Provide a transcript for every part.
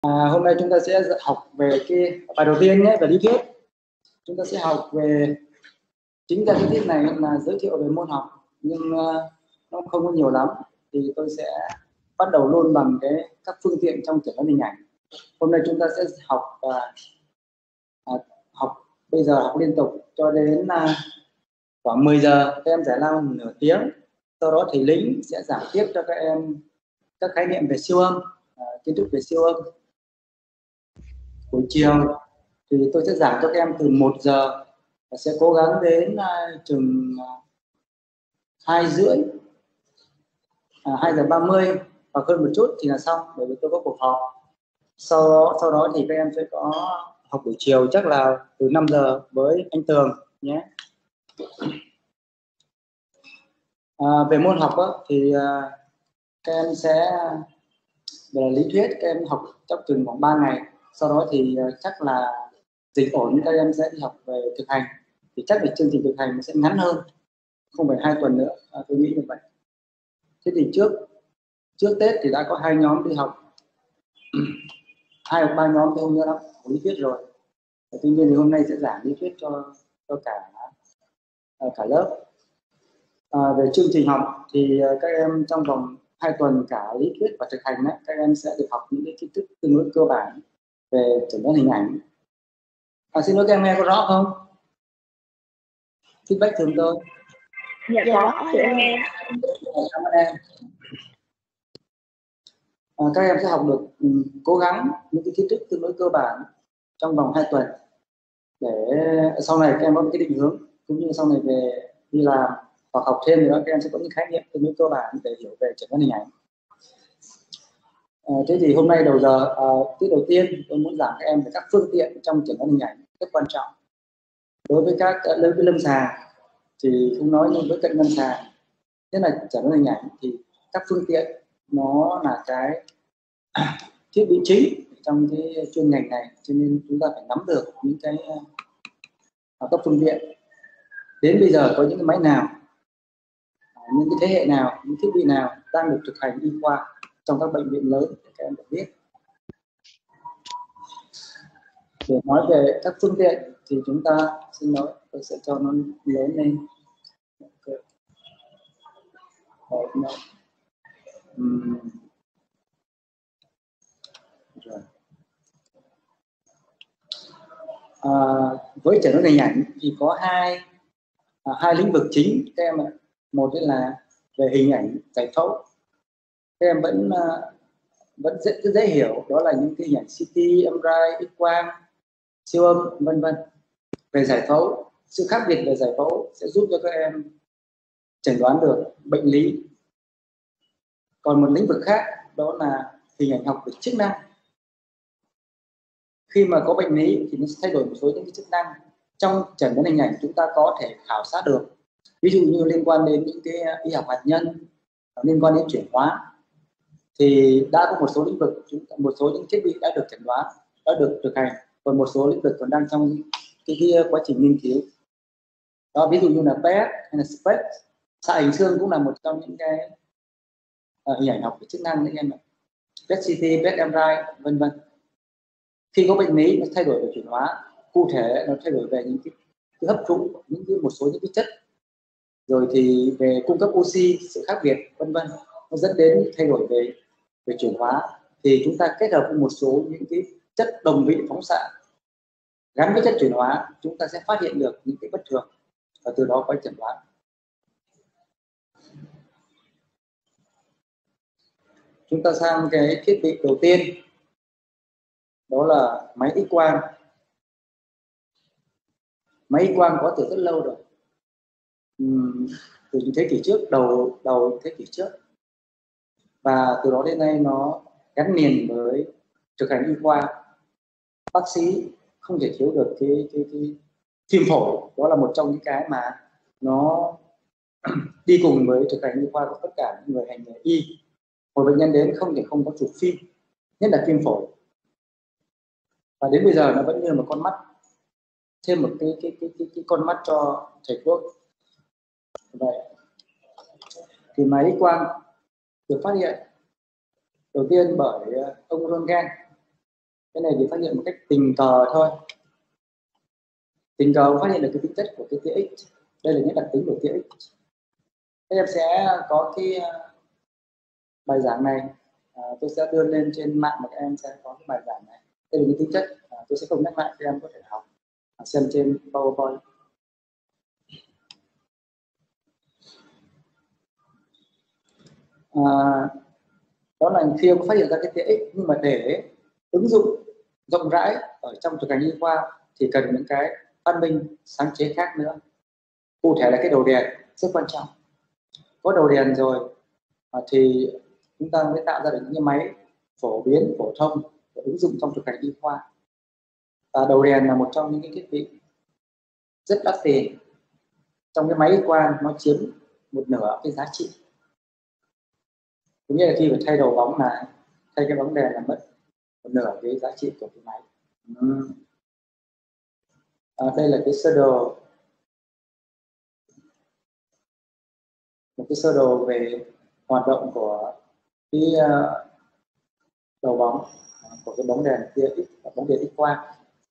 Hôm nay chúng ta sẽ học về cái bài đầu tiên nhé, về lý thuyết. Chúng ta sẽ học về chính ra cái tiết này là giới thiệu về môn học, nhưng nó không có nhiều lắm, thì tôi sẽ bắt đầu luôn bằng các phương tiện trong chẩn đoán hình ảnh. Hôm nay chúng ta sẽ học bây giờ học liên tục cho đến khoảng 10 giờ các em giải lao nửa tiếng. Sau đó thầy Lĩnh sẽ giảng tiếp cho các em các khái niệm về siêu âm, kiến thức về siêu âm. Buổi chiều thì tôi sẽ giảng cho các em từ 1 giờ và sẽ cố gắng đến chừng 2 rưỡi, 2 giờ 30 hoặc hơn một chút thì là xong, bởi vì tôi có cuộc họp. Sau đó thì các em sẽ có học buổi chiều, chắc là từ 5 giờ với anh Tường nhé. Về môn học thì các em sẽ về lý thuyết các em học trong chừng khoảng 3 ngày. Sau đó thì chắc là dịch ổn các em sẽ đi học về thực hành, thì chắc là chương trình thực hành sẽ ngắn hơn, không phải 2 tuần nữa, tôi nghĩ như vậy. Thế thì trước Tết thì đã có 2 nhóm đi học, 2 hoặc 3 nhóm tôi không nhớ lắm, lý thuyết rồi. Tuy nhiên thì hôm nay sẽ giảng lý thuyết cho cả lớp. Về chương trình học thì các em trong vòng 2 tuần cả lý thuyết và thực hành các em sẽ được học những cái kiến thức tương đối cơ bản về chẩn đoán hình ảnh. Xin lỗi, các em nghe có rõ không? Feedback thường tôi. Dạ rõ em nghe. Cảm ơn em. Các em sẽ học được cố gắng những cái kiến thức tương đối cơ bản trong vòng 2 tuần để sau này các em có một cái định hướng, cũng như sau này về đi làm hoặc học thêm thì đó, các em sẽ có những khái niệm tương đối cơ bản để hiểu về chẩn đoán hình ảnh. Thế thì hôm nay đầu giờ tiết đầu tiên tôi muốn giảng các em về các phương tiện trong chẩn đoán hình ảnh rất quan trọng. Đối với các đối với lâm sàng thì không nói, nhưng với cận lâm sàng, nhất là chẩn đoán hình ảnh, thì các phương tiện nó là cái thiết bị chính trong cái chuyên ngành này, cho nên chúng ta phải nắm được những các phương tiện. Đến bây giờ có những cái máy nào, những cái thế hệ nào, những thiết bị nào đang được thực hành y khoa trong các bệnh viện lớn để các em được biết. Để nói về các phương tiện thì chúng ta, xin lỗi, tôi sẽ cho nó lớn lên. Rồi. Với chẩn đoán hình ảnh thì có hai lĩnh vực chính các em ạ. Một là về hình ảnh giải phẫu, các em vẫn rất dễ hiểu, đó là những cái hình ảnh CT, MRI, X-quang, siêu âm, vân vân. Về giải phẫu, sự khác biệt về giải phẫu sẽ giúp cho các em chẩn đoán được bệnh lý. Còn một lĩnh vực khác đó là hình ảnh học về chức năng. Khi mà có bệnh lý thì nó sẽ thay đổi một số những cái chức năng trong chẩn đoán hình ảnh, chúng ta có thể khảo sát được. Ví dụ như liên quan đến những cái y học hạt nhân, liên quan đến chuyển hóa, thì đã có một số lĩnh vực, một số những thiết bị đã được chẩn đoán, đã được thực hành, còn một số lĩnh vực còn đang trong cái quá trình nghiên cứu. Đó, ví dụ như là PET hay là SPECT, xạ hình xương cũng là một trong những cái hình ảnh học về chức năng đấy em ạ. PET CT, PET MRI, vân vân. Khi có bệnh lý nó thay đổi về chuyển hóa, cụ thể nó thay đổi về những cái hấp thụ một số những cái chất, rồi thì về cung cấp oxy, sự khác biệt, vân vân, nó dẫn đến thay đổi về chuyển hóa. Thì chúng ta kết hợp với một số những cái chất đồng vị phóng xạ gắn với chất chuyển hóa, chúng ta sẽ phát hiện được những cái bất thường và từ đó có chẩn đoán. Chúng ta sang cái thiết bị đầu tiên, đó là máy X-quang. Máy X-quang có từ rất lâu rồi, từ thế kỷ trước, đầu thế kỷ trước, và từ đó đến nay nó gắn liền với thực hành y khoa. Bác sĩ không thể thiếu được cái phim phổi, đó là một trong những cái mà nó đi cùng với thực hành y khoa của tất cả những người hành nghề y. Một bệnh nhân đến không thể không có chụp phim, nhất là phim phổi, và đến bây giờ nó vẫn như một con mắt, thêm một cái con mắt cho thầy thuốc. Vậy thì máy X-quang được phát hiện đầu tiên bởi ông Röntgen Cái này thì phát hiện một cách tình cờ thôi, tình cờ phát hiện được cái tính chất của cái TX. Đây là những đặc tính của TX. Thế em sẽ có cái bài giảng này, tôi sẽ đưa lên trên mạng và các em sẽ có cái bài giảng này. Đây là những tính chất, tôi sẽ không nhắc lại, các em có thể học xem trên PowerPoint. Đó là khi ông phát hiện ra cái TX, nhưng mà để ứng dụng rộng rãi ở trong thực hành y khoa thì cần những cái phát minh sáng chế khác nữa. Cụ thể là cái đầu đèn rất quan trọng. Có đầu đèn rồi thì chúng ta mới tạo ra được những cái máy phổ biến, phổ thông để ứng dụng trong thực hành y khoa. Và đầu đèn là một trong những cái thiết bị rất đắt tiền. Trong cái máy y quang nó chiếm một nửa cái giá trị. Cũng như là khi phải thay đầu bóng này, thay cái bóng đèn là mất một nửa cái giá trị của cái máy. Đây là cái sơ đồ, một cái sơ đồ về hoạt động của cái đầu bóng của cái bóng đèn tia X và bóng đèn X quang.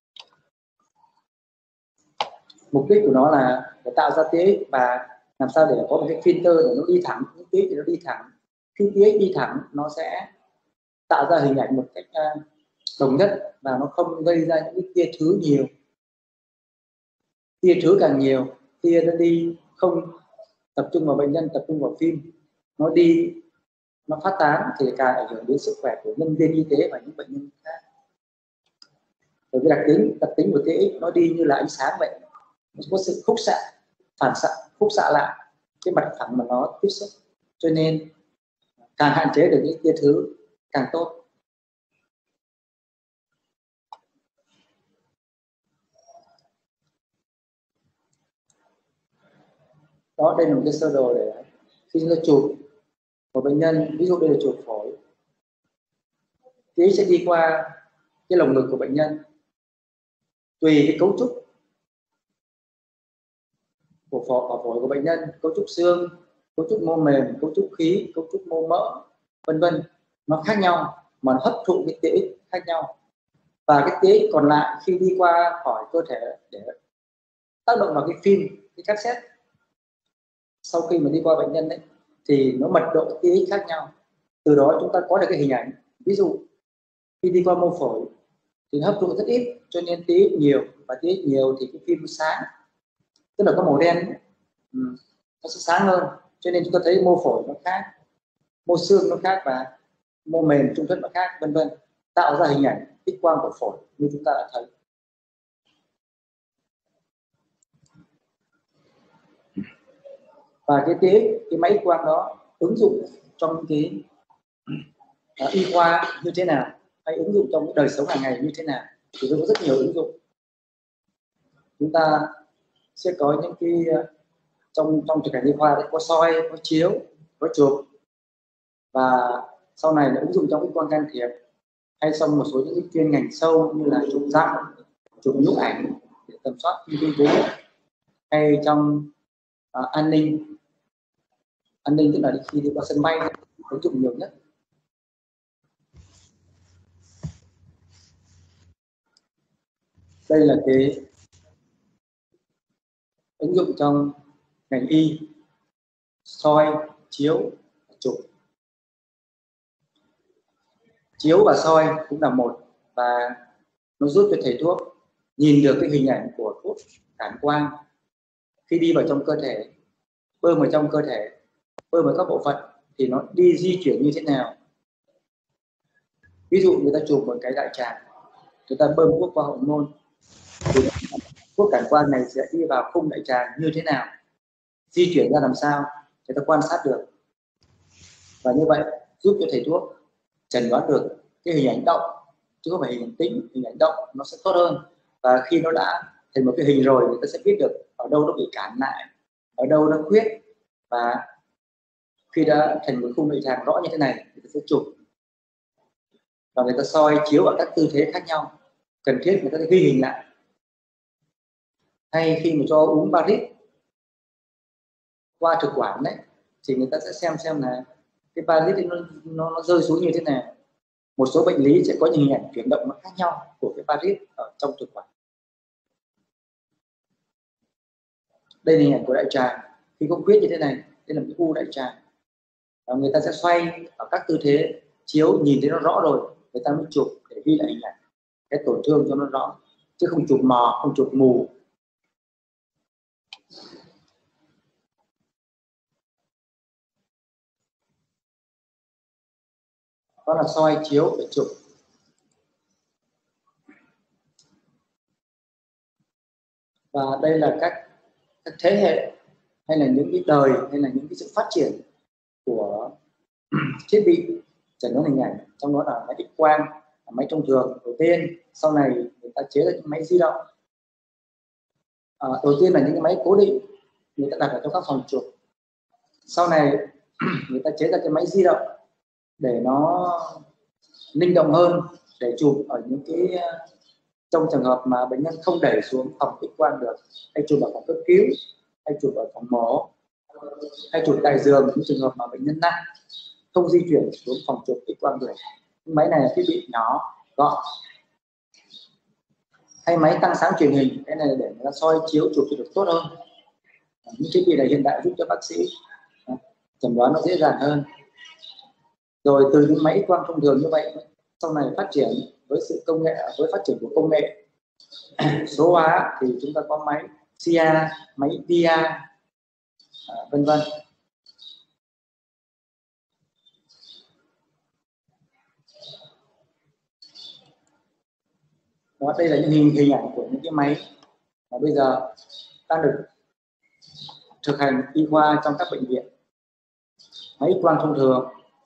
Mục đích của nó là để tạo ra tia X và làm sao để có một cái filter để nó đi thẳng, những tia X thì nó đi thẳng. Khi tia X đi thẳng nó sẽ tạo ra hình ảnh một cách đồng nhất và nó không gây ra những cái tia thứ nhiều. Tia thứ càng nhiều, tia nó đi không tập trung vào bệnh nhân, tập trung vào phim, nó đi, nó phát tán thì càng ảnh hưởng đến sức khỏe của nhân viên y tế và những bệnh nhân khác. Bởi vì đặc tính của TX nó đi như là ánh sáng vậy, nó có sự khúc xạ, phản xạ, khúc xạ lại cái mặt phẳng mà nó tiếp xúc, cho nên càng hạn chế được những tia thứ càng tốt. Đó, đây là một cái sơ đồ để khi chúng ta chụp một bệnh nhân, ví dụ đây là chụp phổi, thì sẽ đi qua cái lồng ngực của bệnh nhân, tùy cái cấu trúc của phổi của bệnh nhân, cấu trúc xương, cấu trúc mô mềm, cấu trúc khí, cấu trúc mô mỡ, vân vân, nó khác nhau mà nó hấp thụ cái TX khác nhau. Và cái TX còn lại khi đi qua khỏi cơ thể để tác động vào cái phim, cái cassette, sau khi mà đi qua bệnh nhân đấy thì nó mật độ TX khác nhau. Từ đó chúng ta có được cái hình ảnh. Ví dụ khi đi qua mô phổi thì hấp thụ rất ít, cho nên TX nhiều, và TX nhiều thì cái phim sáng, tức là có màu đen ấy, nó sẽ sáng hơn, cho nên chúng ta thấy mô phổi nó khác, mô xương nó khác và mô mềm trung thất nó khác, vân vân, tạo ra hình ảnh X quang của phổi như chúng ta đã thấy. Và cái TX, cái máy X quang đó ứng dụng trong cái y khoa như thế nào, hay ứng dụng trong cái đời sống hàng ngày như thế nào, thì có rất nhiều ứng dụng. Chúng ta sẽ có những cái trong thực hành y khoa đấy, có soi, có chiếu, có chụp, và sau này là ứng dụng trong X quang can thiệp, hay trong một số những chuyên ngành sâu như là chụp răng, chụp nhũ ảnh để tầm soát ung thư vú, hay trong an ninh tức là khi đi qua sân bay ứng dụng nhiều nhất. Đây là cái ứng dụng trong ngành y, soi, chiếu, chụp. Chiếu và soi cũng là một, và nó giúp cho thầy thuốc nhìn được cái hình ảnh của thuốc cản quang khi đi vào trong cơ thể, bơm vào trong cơ thể, bơm vào các bộ phận thì nó đi di chuyển như thế nào. Ví dụ người ta chụp một cái đại tràng, người ta bơm thuốc qua hậu môn thì thuốc cản quang này sẽ đi vào khung đại tràng như thế nào, di chuyển ra làm sao, người ta quan sát được, và như vậy giúp cho thầy thuốc chẩn đoán được cái hình ảnh động chứ không phải hình ảnh tĩnh. Hình ảnh động nó sẽ tốt hơn, và khi nó đã thành một cái hình rồi, người ta sẽ biết được ở đâu nó bị cản lại, ở đâu nó khuyết, và khi đã thành một khung đại tràng rõ như thế này, người ta sẽ chụp và người ta soi chiếu ở các tư thế khác nhau, cần thiết người ta sẽ ghi hình lại. Hay khi mà cho uống Paris qua thực quản đấy, thì người ta sẽ xem là cái Paris nó rơi xuống như thế nào, Một số bệnh lý sẽ có những hình ảnh chuyển động nó khác nhau của cái parit ở trong thực quản. Đây là hình ảnh của đại tràng. Khi có khuyết như thế này, đây là cái u đại tràng. Người ta sẽ xoay ở các tư thế chiếu, nhìn thấy nó rõ rồi người ta mới chụp để ghi lại hình ảnh cái tổn thương cho nó rõ, chứ không chụp mờ, không chụp mù. Đó là soi chiếu để chụp. Và đây là các thế hệ hay là những cái đời hay là những cái sự phát triển của thiết bị chẩn đoán hình ảnh, trong đó là máy X quang, máy thông thường đầu tiên, sau này người ta chế ra những máy di động. Đầu tiên là những cái máy cố định người ta đặt ở trong các phòng chụp, sau này người ta chế ra cái máy di động để nó linh động hơn, để chụp ở những cái trong trường hợp mà bệnh nhân không đẩy xuống phòng X quang được, hay chụp ở phòng cấp cứu, hay chụp ở phòng mổ, hay chụp tại giường những trường hợp mà bệnh nhân nặng không di chuyển xuống phòng chụp X quang được. Máy này là thiết bị nhỏ gọn. Hay máy tăng sáng truyền hình, cái này để người ta soi chiếu chụp được tốt hơn. Những thiết bị này hiện đại giúp cho bác sĩ chẩn đoán nó dễ dàng hơn. Rồi từ những máy X quang thông thường như vậy, sau này phát triển với sự công nghệ, với phát triển của công nghệ số hóa thì chúng ta có máy SIA, máy DIA, vân vân. Đó, đây là những hình ảnh của những cái máy mà bây giờ đang được thực hành y khoa trong các bệnh viện. Máy X quang thông thường,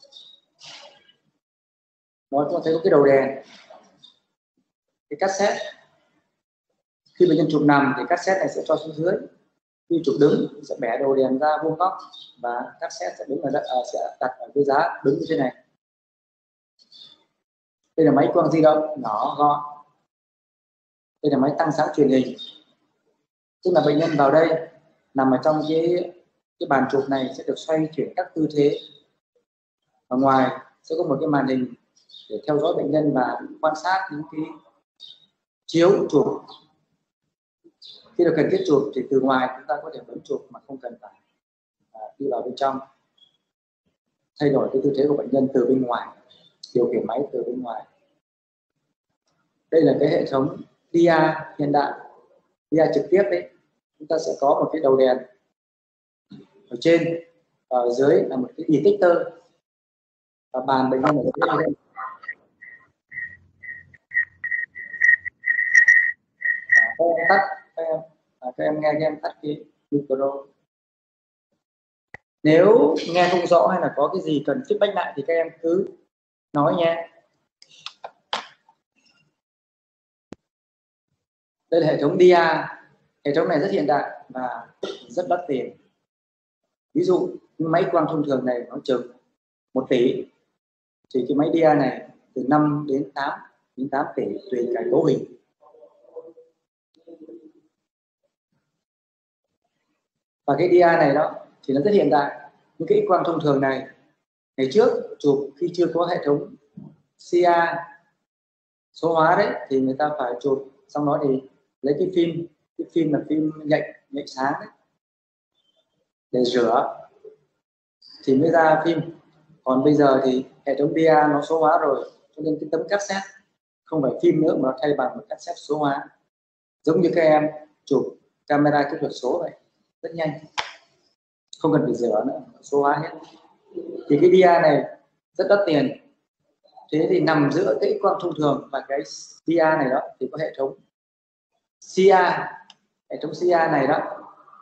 nó có thấy có cái đầu đèn, cái cassette. Khi bệnh nhân chụp nằm thì cassette này sẽ cho xuống dưới. Khi chụp đứng sẽ bẻ đầu đèn ra vuông góc và cassette sẽ đứng ở đất, sẽ đặt ở cái giá đứng như thế này. Đây là máy quang di động nhỏ gọn. Đây là máy tăng sáng truyền hình. Tức là bệnh nhân vào đây nằm ở trong cái bàn chụp này sẽ được xoay chuyển các tư thế. Ở ngoài sẽ có một cái màn hình để theo dõi bệnh nhân và quan sát những cái chiếu chụp. Khi được cần thiết chụp thì từ ngoài chúng ta có thể bấm chụp mà không cần phải đi vào bên trong, thay đổi cái tư thế của bệnh nhân từ bên ngoài, điều khiển máy từ bên ngoài. Đây là cái hệ thống DIA hiện đại, DIA trực tiếp đấy. Chúng ta sẽ có một cái đầu đèn ở trên, ở dưới là một cái detector và bàn bệnh nhân ở dưới đây. Các em nghe em tắt cái micro. Nếu nghe không rõ hay là có cái gì cần feedback lại thì các em cứ nói nhé. Đây là hệ thống DIA. Hệ thống này rất hiện đại và rất đắt tiền. Ví dụ những máy quang thông thường này nó chừng 1 tỷ, thì cái máy DIA này từ 5 đến 8 tỷ tùy cái cấu hình. Và cái DIA này đó thì nó rất hiện đại. Những cái X quang thông thường này ngày trước chụp khi chưa có hệ thống SIA số hóa đấy thì người ta phải chụp, xong đó thì lấy cái phim là phim nhạy sáng đấy, để rửa thì mới ra phim. Còn bây giờ thì hệ thống DIA nó số hóa rồi, cho nên cái tấm cassette không phải phim nữa mà nó thay bằng một cassette số hóa, giống như các em chụp camera kỹ thuật số vậy, rất nhanh, không cần phải rửa nữa, số hóa hết. Thì cái DIA này rất đắt tiền. Thế thì nằm giữa cái X quang thông thường và cái DIA này đó thì có hệ thống SIA. Hệ thống SIA này đó,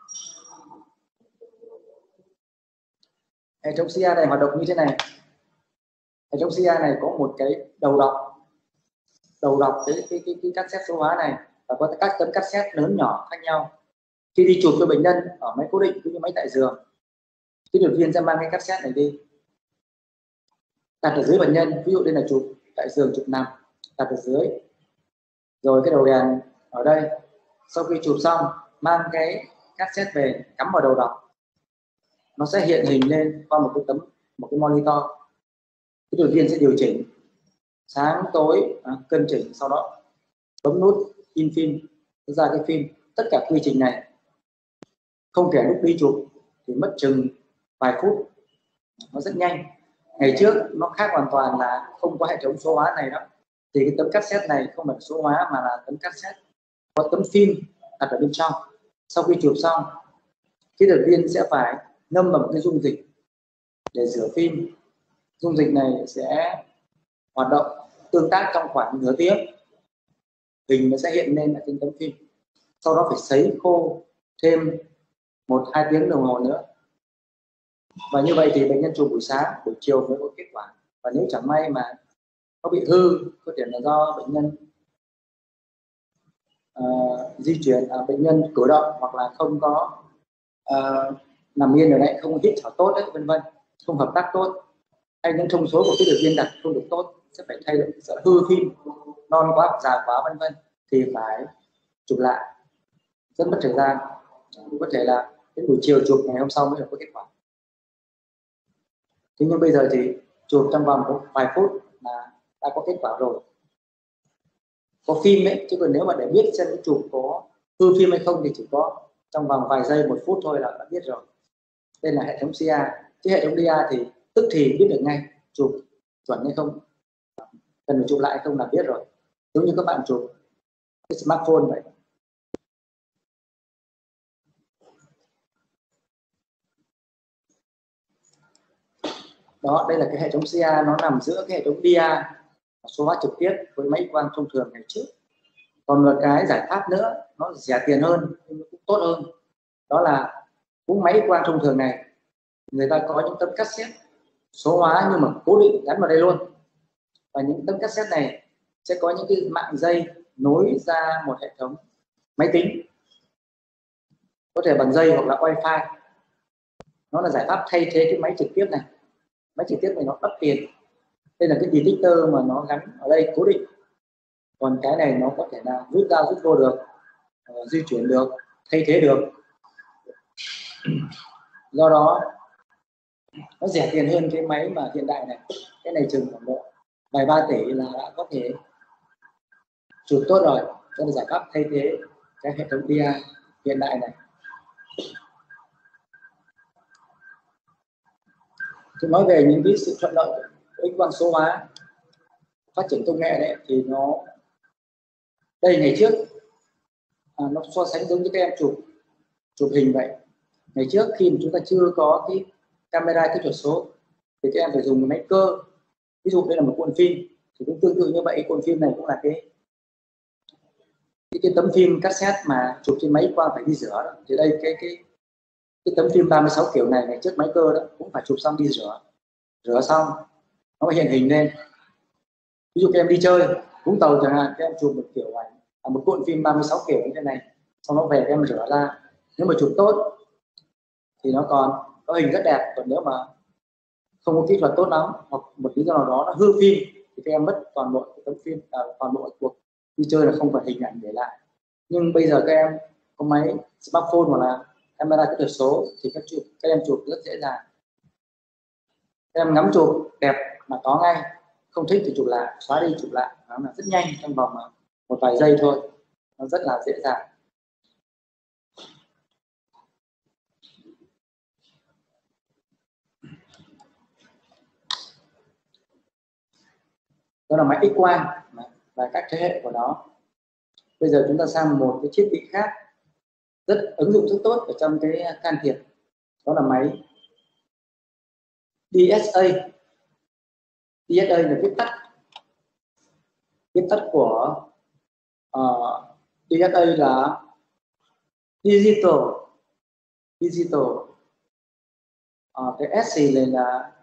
hệ thống SIA này hoạt động như thế này. Hệ thống SIA này có một cái đầu đọc cái cassette số hóa này, và có các tấm cassette lớn nhỏ khác nhau. Khi đi chụp cho bệnh nhân ở máy cố định cũng như máy tại giường, kỹ thuật viên sẽ mang cái cassette này đi đặt ở dưới bệnh nhân. Ví dụ đây là chụp tại giường, chụp nằm, đặt ở dưới, rồi cái đầu đèn ở đây. Sau khi chụp xong mang cái cassette về cắm vào đầu đọc, nó sẽ hiện hình lên qua một cái monitor. Kỹ thuật viên sẽ điều chỉnh sáng tối cân chỉnh, sau đó bấm nút in phim ra cái phim. Tất cả quy trình này không kể lúc đi chụp thì mất chừng vài phút, nó rất nhanh. Ngày trước nó khác hoàn toàn là không có hệ thống số hóa này đó, thì cái tấm cassette này không phải số hóa mà là tấm cassette có tấm phim đặt ở bên trong. Sau khi chụp xong, kỹ thuật viên sẽ phải ngâm vào một cái dung dịch để rửa phim. Dung dịch này sẽ hoạt động tương tác trong khoảng nửa tiếng, hình nó sẽ hiện lên ở trên tấm phim. Sau đó phải sấy khô thêm 1-2 tiếng đồng hồ nữa. Và như vậy thì bệnh nhân chụp buổi sáng, buổi chiều mới có kết quả. Và nếu chẳng may mà nó bị hư, có thể là do bệnh nhân di chuyển, bệnh nhân cử động, hoặc là không có nằm yên ở đấy, không hít thở tốt đấy, vân vân, không hợp tác tốt, hay những thông số của kỹ thuật viên đặt không được tốt, sẽ phải thay đổi, sẽ hư phim, non quá, già quá, vân vân, thì phải chụp lại, rất mất thời gian. Có thể là đến buổi chiều chụp ngày hôm sau mới được có kết quả. Thế nhưng bây giờ thì chụp trong vòng một vài phút là đã có kết quả rồi, có phim ấy. Chứ còn nếu mà để biết xem cái chụp có hư phim hay không thì chỉ có trong vòng vài giây, 1 phút thôi là đã biết rồi. Đây là hệ thống CA. Chứ hệ thống DA thì tức thì biết được ngay chụp chuẩn hay không, cần phải chụp lại hay không là biết rồi, giống như các bạn chụp cái smartphone vậy. Đó, đây là cái hệ thống CA, nó nằm giữa cái hệ thống DA số hóa trực tiếp với máy quang thông thường ngày trước. Còn một cái giải pháp nữa, nó rẻ tiền hơn nhưng cũng tốt hơn, đó là cũng máy quang thông thường này người ta có những tấm cassette số hóa nhưng mà cố định gắn vào đây luôn. Và những tấm cassette này sẽ có những cái mạng dây nối ra một hệ thống máy tính, có thể bằng dây hoặc là wifi. Nó là giải pháp thay thế cái máy trực tiếp này. Máy trực tiếp này nó đắt tiền. Đây là cái detector mà nó gắn ở đây cố định. Còn cái này nó có thể là rút ra rút vô được, di chuyển được, thay thế được. Do đó nó rẻ tiền hơn cái máy mà hiện đại này. Cái này chừng khoảng độ vài 3 tỷ là đã có thể chụp tốt rồi. Đó là giải pháp thay thế cái hệ thống DA hiện đại này. Thì nói về những cái sự thuận lợi của X quang số hóa, phát triển công nghệ đấy, thì nó đây ngày trước nó so sánh giống như các em chụp hình vậy. Ngày trước khi mà chúng ta chưa có cái camera kỹ thuật số thì các em phải dùng máy cơ. Ví dụ đây là một cuộn phim thì cũng tương tự như vậy. Cuộn phim này cũng là cái tấm phim cassette mà chụp trên máy quang phải đi rửa đó. Thì đây cái tấm phim 36 kiểu này ngày trước máy cơ đó cũng phải chụp xong đi rửa xong nó mới hiện hình lên. Ví dụ các em đi chơi Vũng Tàu chẳng hạn, các em chụp một kiểu ảnh, một cuộn phim 36 kiểu như thế này, xong nó về các em rửa ra, nếu mà chụp tốt thì nó còn có hình rất đẹp. Còn nếu mà không có kỹ thuật tốt lắm hoặc một lý do nào đó nó hư phim thì các em mất toàn bộ tấm phim, toàn bộ cuộc đi chơi là không còn hình ảnh để lại. Nhưng bây giờ các em có máy smartphone hoặc là camera kỹ thuật số thì các em chụp rất dễ dàng. Các em ngắm chụp đẹp mà có ngay, không thích thì chụp lại, xóa đi chụp lại, nó là rất nhanh, trong vòng một vài giây thôi, nó rất là dễ dàng. Đó là máy X quang và các thế hệ của nó. Bây giờ chúng ta sang một cái thiết bị khác rất ứng dụng rất tốt ở trong cái can thiệp, đó là máy DSA. DSA là viết tắt của DSA là digital. Cái S này là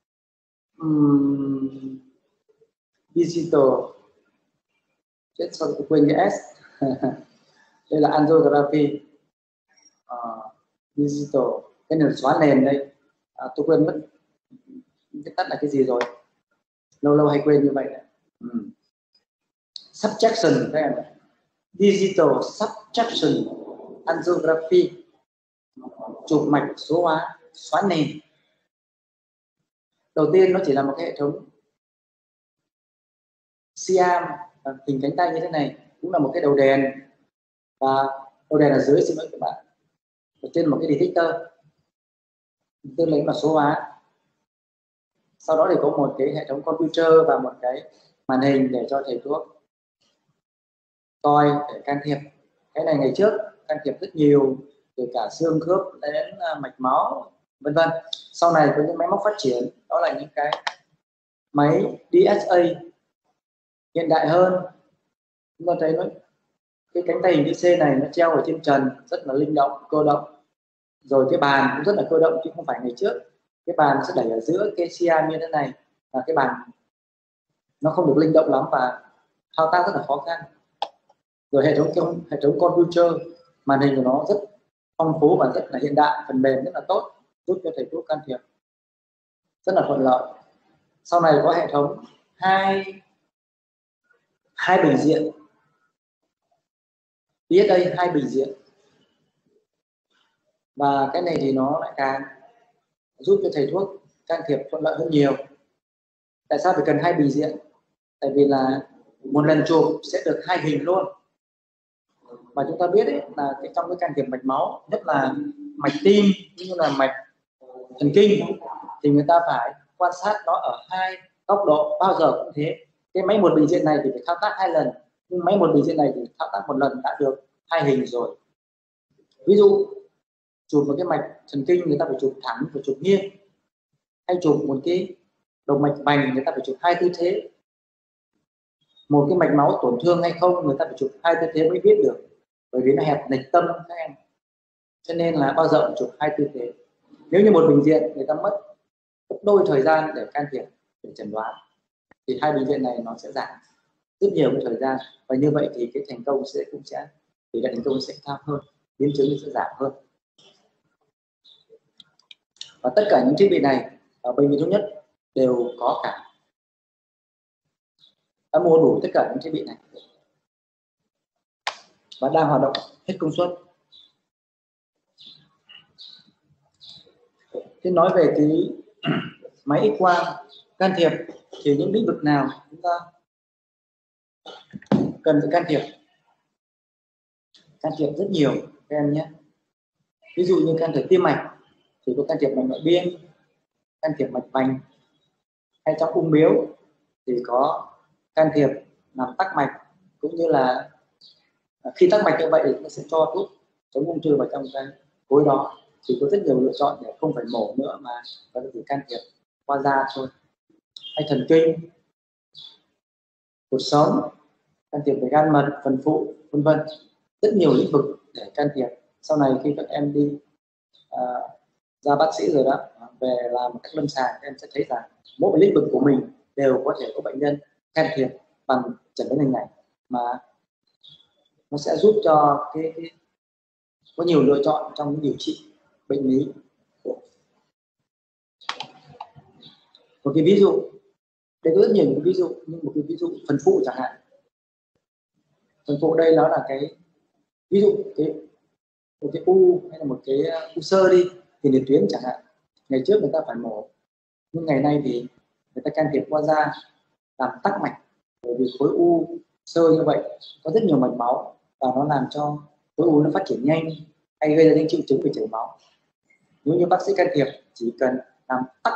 digital, chết sao tôi quên cái S. Đây là angiography digital, cái này là xóa nền đây. Tôi quên mất viết tắt là cái gì rồi, lâu hay quên như vậy đấy. Subtraction, các em này. Digital subtraction angiography, chụp mạch số hóa xóa nền. Đầu tiên nó chỉ là một cái hệ thống siam hình cánh tay như thế này, cũng là một cái đầu đèn, và đầu đèn ở dưới, xin lỗi các bạn, ở trên một cái detector, tôi lấy mã số hóa. Sau đó thì có một cái hệ thống computer và một cái màn hình để cho thầy thuốc coi để can thiệp. Cái này ngày trước can thiệp rất nhiều, từ cả xương khớp đến mạch máu vân vân. Sau này có những máy móc phát triển, đó là những cái máy DSA hiện đại hơn. Chúng ta thấy nó, cái cánh tay hình chữ C này nó treo ở trên trần, rất là linh động, cơ động. Rồi cái bàn cũng rất là cơ động, chứ không phải ngày trước cái bàn sẽ đẩy ở giữa cái siam như thế này, và cái bàn nó không được linh động lắm và thao tác rất là khó khăn. Rồi hệ thống computer, màn hình của nó rất phong phú và rất là hiện đại, phần mềm rất là tốt, giúp cho thầy thuốc can thiệp rất là thuận lợi. Sau này có hệ thống hai bình diện, DSA 2 bình diện, và cái này thì nó lại càng giúp cho thầy thuốc can thiệp thuận lợi hơn nhiều. Tại sao phải cần 2 bình diện? Tại vì là một lần chụp sẽ được 2 hình luôn. Và chúng ta biết đấy, là trong cái can thiệp mạch máu, nhất là mạch tim như là mạch thần kinh, thì người ta phải quan sát nó ở 2 góc độ, bao giờ cũng thế. Cái máy một bình diện này thì phải thao tác 2 lần, nhưng máy một bình diện này thì thao tác 1 lần đã được 2 hình rồi. Ví dụ chụp một cái mạch thần kinh, người ta phải chụp thẳng, phải chụp nghiêng, hay chụp một cái động mạch vành, người ta phải chụp 2 tư thế. Một cái mạch máu tổn thương hay không, người ta phải chụp 2 tư thế mới biết được, bởi vì nó hẹp lệch tâm các em, cho nên là bao giờ cũng chụp 2 tư thế. Nếu như một bình diện người ta mất gấp đôi thời gian để can thiệp, để chẩn đoán, thì 2 bình diện này nó sẽ giảm rất nhiều cái thời gian, và như vậy thì cái thành công cũng sẽ tỷ lệ thành công sẽ cao hơn, biến chứng sẽ giảm hơn. Và tất cả những thiết bị này ở bệnh viện Thống Nhất đều có cả, đã mua đủ tất cả những thiết bị này và đang hoạt động hết công suất. Thế nói về cái máy X quang can thiệp thì những lĩnh vực nào chúng ta cần phải can thiệp? Can thiệp rất nhiều các em nhé. Ví dụ như can thiệp tim mạch thì có can thiệp mạch nội biên, can thiệp mạch vành, hay trong ung bướu thì có can thiệp làm tắc mạch, cũng như là khi tắc mạch như vậy thì nó sẽ cho thuốc chống ung thư vào trong cái khối đó. Thì có rất nhiều lựa chọn để không phải mổ nữa mà có thể can thiệp qua da thôi. Hay thần kinh, cột sống, can thiệp về gan mật, phần phụ, vân vân. Rất nhiều lĩnh vực để can thiệp. Sau này khi các em đi ra bác sĩ rồi đó, về làm các lâm sàng, các em sẽ thấy rằng mỗi lĩnh vực của mình đều có thể có bệnh nhân can thiệp bằng chẩn đoán hình ảnh, mà nó sẽ giúp cho có nhiều lựa chọn trong điều trị bệnh lý. Một cái ví dụ, đây có rất nhiều những ví dụ, nhưng một cái ví dụ phần phụ chẳng hạn. Phần phụ đây nó là cái ví dụ một cái u hay là một cái u xơ đi, thì liệt tuyến chẳng hạn. Ngày trước người ta phải mổ, nhưng ngày nay thì người ta can thiệp qua da làm tắc mạch, bởi vì khối u xơ như vậy có rất nhiều mạch máu và nó làm cho khối u nó phát triển nhanh, hay gây ra những triệu chứng về chảy máu. Nếu như bác sĩ can thiệp chỉ cần làm tắc,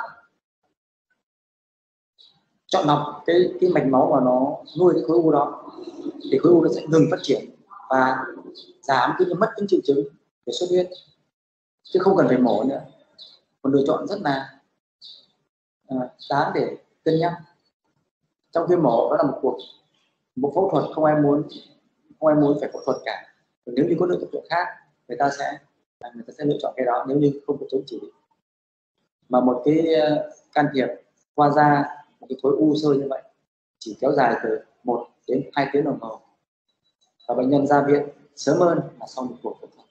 chọn lọc cái mạch máu mà nó nuôi cái khối u đó, thì khối u nó sẽ ngừng phát triển và giảm cái mất những triệu chứng về xuất huyết, chứ không cần phải mổ nữa. Một lựa chọn rất là đáng để cân nhắc. Trong khi mổ đó là một phẫu thuật, không ai muốn phải phẫu thuật cả. Và nếu như có lựa chọn khác, người ta sẽ lựa chọn cái đó nếu như không có chống chỉ định. Mà một cái can thiệp qua da, một cái khối u xơ như vậy chỉ kéo dài từ 1 đến 2 tiếng đồng hồ, và bệnh nhân ra viện sớm hơn là sau một cuộc phẫu thuật.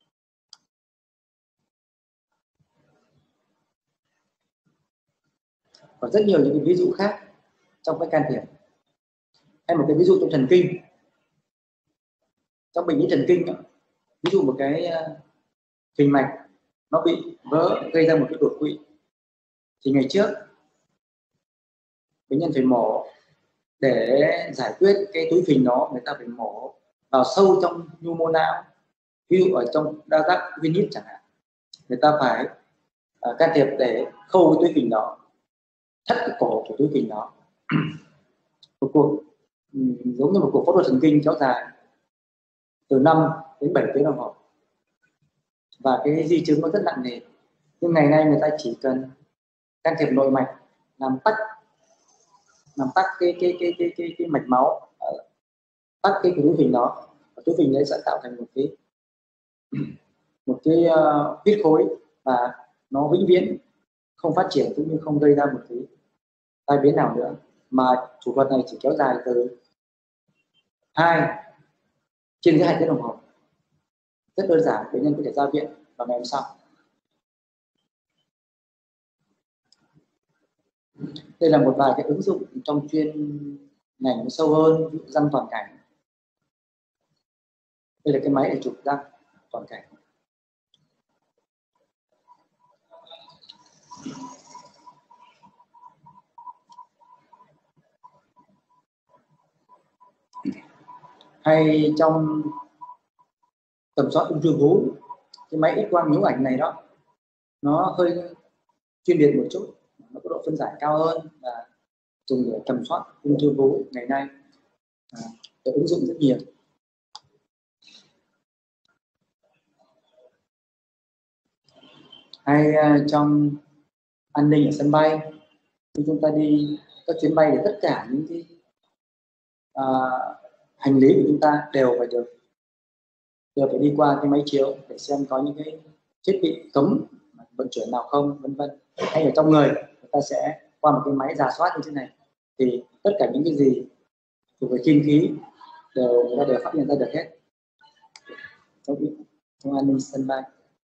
Còn rất nhiều những cái ví dụ khác trong cái can thiệp. Hay một cái ví dụ trong thần kinh, trong bệnh lý thần kinh, ví dụ một cái phình mạch nó bị vỡ, gây ra một cái đột quỵ, thì ngày trước bệnh nhân phải mổ để giải quyết cái túi phình đó, người ta phải mổ vào sâu trong nhu mô não, ví dụ ở trong đa giác viên chẳng hạn, người ta phải can thiệp để khâu cái túi phình đó, thắt cái cổ của túi phình đó. Một cuộc giống như một cuộc phẫu thuật thần kinh kéo dài từ 5 đến 7 tiếng đồng hồ, và cái di chứng nó rất nặng nề. Nhưng ngày nay người ta chỉ cần can thiệp nội mạch, làm tắc cái mạch máu, tắc cái túi phình đó, và túi phình đấy sẽ tạo thành một cái huyết khối, và nó vĩnh viễn không phát triển cũng như không gây ra một cái tai biến nào nữa. Mà thủ thuật này chỉ kéo dài từ trên dưới 2 tiếng đồng hồ, rất đơn giản, bệnh nhân có thể ra viện vào ngày hôm sau. Đây là một vài cái ứng dụng trong chuyên ngành sâu hơn, ví dụ răng toàn cảnh. Đây là cái máy để chụp răng toàn cảnh. Hay trong tầm soát ung thư vú, cái máy X quang nhiễu ảnh này đó, nó hơi chuyên biệt một chút, nó có độ phân giải cao hơn và dùng để tầm soát ung thư vú ngày nay được ứng dụng rất nhiều. Hay trong an ninh ở sân bay, khi chúng ta đi các chuyến bay thì tất cả những cái hành lý của chúng ta đều phải đi qua cái máy chiếu để xem có những cái thiết bị cấm vận chuyển nào không, vân vân. Hay ở trong người ta sẽ qua một cái máy rà soát như thế này, thì tất cả những cái gì thuộc về kim khí người ta đều phát hiện ra được hết trong an ninh sân bay.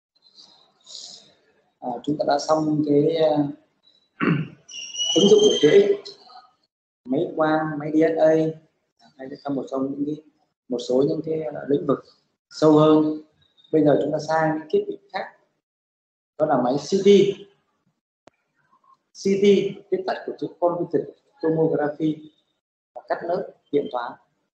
Chúng ta đã xong cái ứng dụng của TX, máy quang, máy DNA, hay là trong một số những cái lĩnh vực sâu hơn. Bây giờ chúng ta sang những thiết bị khác, đó là máy CT. CT viết tắt của chữ Computed Tomography, và cắt lớp điện toán.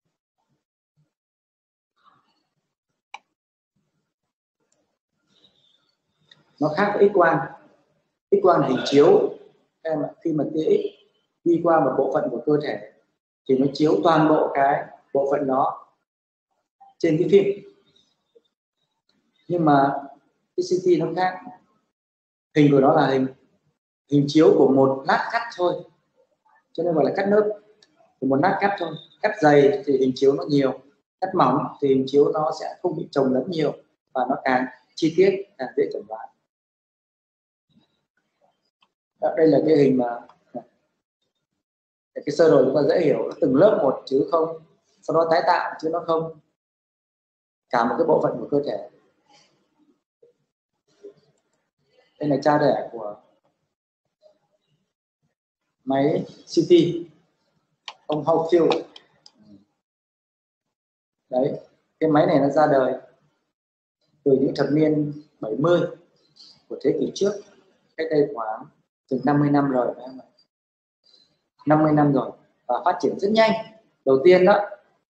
Nó khác với X quang. X quang là hình chiếu, khi mà TX đi qua một bộ phận của cơ thể thì nó chiếu toàn bộ cái bộ phận đó trên cái phim. Nhưng mà cái CT nó khác, hình của nó là hình chiếu của một lát cắt thôi, cho nên gọi là cắt lớp của một lát cắt thôi. Cắt dày thì hình chiếu nó nhiều, cắt mỏng thì hình chiếu nó sẽ không bị chồng lẫn nhiều, và nó càng chi tiết, càng dễ chẩn đoán. Đây là cái hình mà cái sơ đồ chúng ta dễ hiểu, từng lớp một chứ không sau đó tái tạo, chứ nó không cả một cái bộ phận của cơ thể. Đây là cha đẻ của máy CT, ông Hawkfield. Đấy, cái máy này nó ra đời từ những thập niên 70 của thế kỷ trước, cách đây khoảng từ 50 năm rồi, 50 năm rồi, và phát triển rất nhanh. Đầu tiên đó,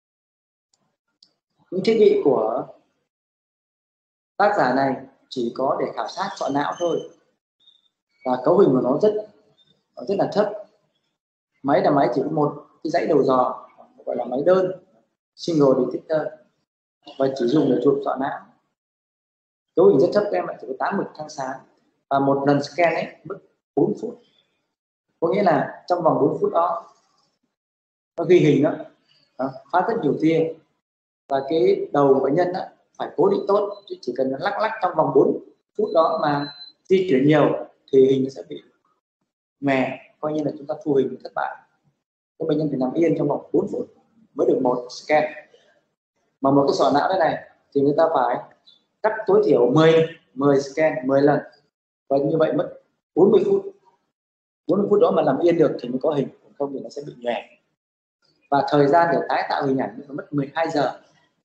những thiết bị của tác giả này chỉ có để khảo sát sọ não thôi, và cấu hình của nó rất là thấp. Máy là máy chỉ có một cái dãy đầu dò, gọi là máy đơn, single detector, và chỉ dùng để chụp sọ não. Cấu hình rất thấp, em ạ, chỉ có 8 mực thang sáng, và một lần scan ấy mất 4 phút. Có nghĩa là trong vòng 4 phút đó nó ghi hình đó, phát rất nhiều tia, và cái đầu của bệnh nhân đó phải cố định tốt, chứ chỉ cần lắc lắc trong vòng 4 phút đó mà di chuyển nhiều thì hình nó sẽ bị mè, coi như là chúng ta thu hình thất bại. Các bệnh nhân phải nằm yên trong vòng 4 phút mới được một scan. Mà một cái sọ não thế này thì người ta phải cắt tối thiểu 10 scan 10 lần, và như vậy mất 40 phút. 40 phút đó mà làm yên được thì mới có hình, không thì nó sẽ bị nhòe. Và thời gian để tái tạo hình ảnh nó mất 12 giờ.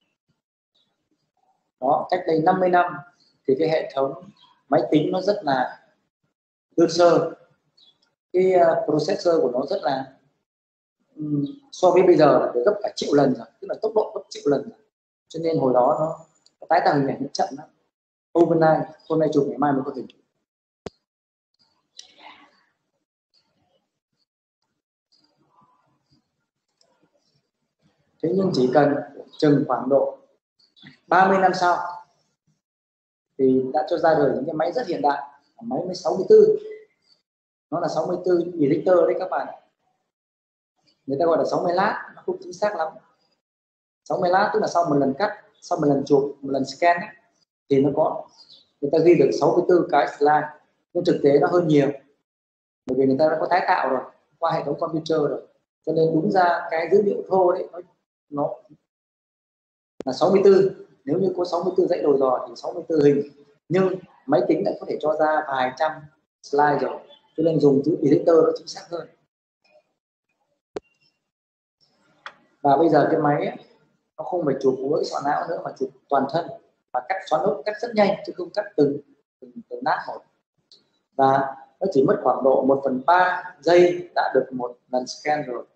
Đó, cách đây 50 năm thì cái hệ thống máy tính nó rất là đơn sơ, cái processor của nó rất là so với bây giờ là gấp cả triệu lần rồi, tức là tốc độ gấp triệu lần rồi. Cho nên hồi đó nó tái tạo hình ảnh nó chậm lắm. Overnight, hôm nay chụp ngày mai mới có hình. Thế nhưng chỉ cần chừng khoảng độ 30 năm sau thì đã cho ra đời những cái máy rất hiện đại, máy 64, nó là 64 Richter đấy các bạn, người ta gọi là 60 lát, nó không chính xác lắm. 60 lát tức là sau một lần cắt, sau một lần chụp, một lần scan ấy, thì nó có, người ta ghi được 64 cái slide, nhưng thực tế nó hơn nhiều, bởi vì người ta đã có tái tạo rồi qua hệ thống computer rồi, cho nên đúng ra cái dữ liệu thô đấy nó là 64. Nếu như có 64 dãy đầu dò thì 64 hình, nhưng máy tính đã có thể cho ra vài trăm slide rồi, cho nên dùng chữ editor nó chính xác hơn. Và bây giờ cái máy ấy, nó không phải chụp mỗi sọ não nữa mà chụp toàn thân và cắt xoắn ốc, cắt rất nhanh chứ không cắt từng nát một, và nó chỉ mất khoảng độ 1/3 giây đã được một lần scan rồi.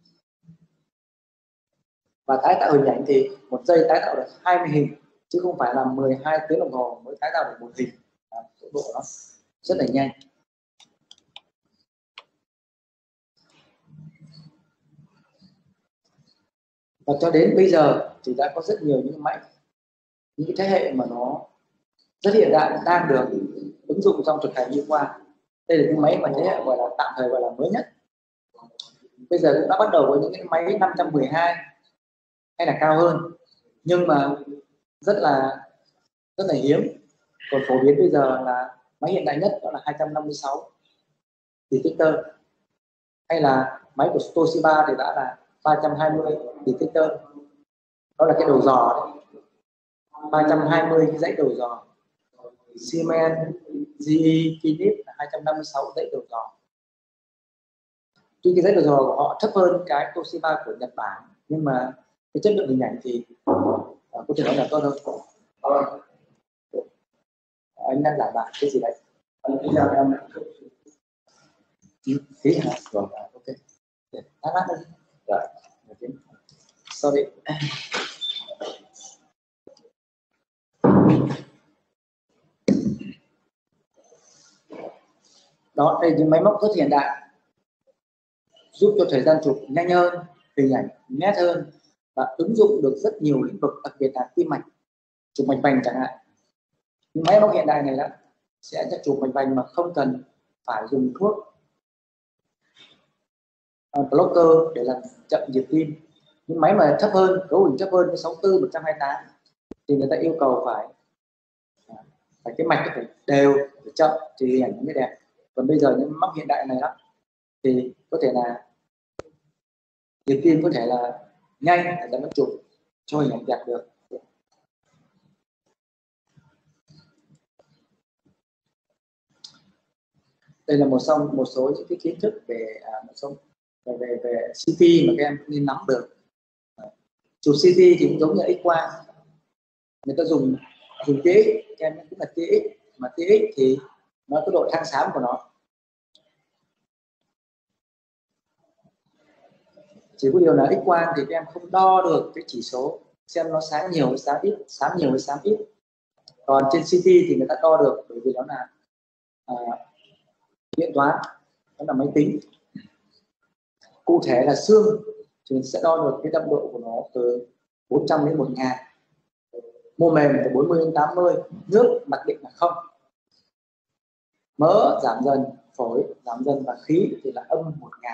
Và tái tạo hình ảnh thì một giây tái tạo được 20 hình chứ không phải là 12 tiếng đồng hồ mới tái tạo được một hình. Tốc độ nó rất là nhanh. Và cho đến bây giờ thì đã có rất nhiều những máy, những cái thế hệ mà nó rất hiện đại đang được ứng dụng trong thực hành y khoa. Đây là những máy mà thế hệ gọi là tạm thời gọi là mới nhất. Bây giờ cũng đã bắt đầu với những cái máy 512 hay là cao hơn, nhưng mà rất là hiếm. Còn phổ biến bây giờ là máy hiện đại nhất đó là 256 detector, hay là máy của Toshiba thì đã là 320 detector, đó là cái đầu dò đấy, 320 cái dãy đầu dò. Siemens, GE, Philips là 256 dãy đầu dò. Tuy cái dãy đầu dò của họ thấp hơn cái Toshiba của Nhật Bản, nhưng mà cái chất lượng hình ảnh thì có thể nói là tốt hơn. Anh đang giải bài cái gì đấy? Tí hả? Rồi, ok. Lát đi. Rồi. Sorry. Đó, đây những máy móc rất hiện đại, giúp cho thời gian chụp nhanh hơn, hình ảnh nét hơn và ứng dụng được rất nhiều lĩnh vực, đặc biệt là tim mạch, chụp mạch vành chẳng hạn. Những máy móc hiện đại này đó sẽ cho chụp mạch vành mà không cần phải dùng thuốc blocker để làm chậm nhịp tim. Những máy mà thấp hơn, cấu hình thấp hơn như 64, 128 thì người ta yêu cầu phải cái mạch phải đều, phải chậm thì hình ảnh nó mới đẹp. Còn bây giờ những móc hiện đại này đó thì có thể là nhịp tim có thể là nhanh để nó chụp cho hình ảnh đẹp được. Đây là một số những cái kiến thức về về CT mà các em nên nắm được. Chụp CT thì cũng giống như X quang, người ta dùng TX, các em cũng là TX, mà TX thì nó có độ than xám của nó. Chỉ có điều là X quang thì các em không đo được cái chỉ số xem nó sáng nhiều hay sáng ít, sáng nhiều hay sáng ít. Còn trên CT thì người ta đo được, bởi vì nó là điện toán, nó là máy tính. Cụ thể là xương thì mình sẽ đo được cái đậm độ của nó từ 400 đến 1000, mô mềm từ 40 đến 80, nước mặc định là 0. Mỡ giảm dần, phổi giảm dần và khí thì là âm 1000.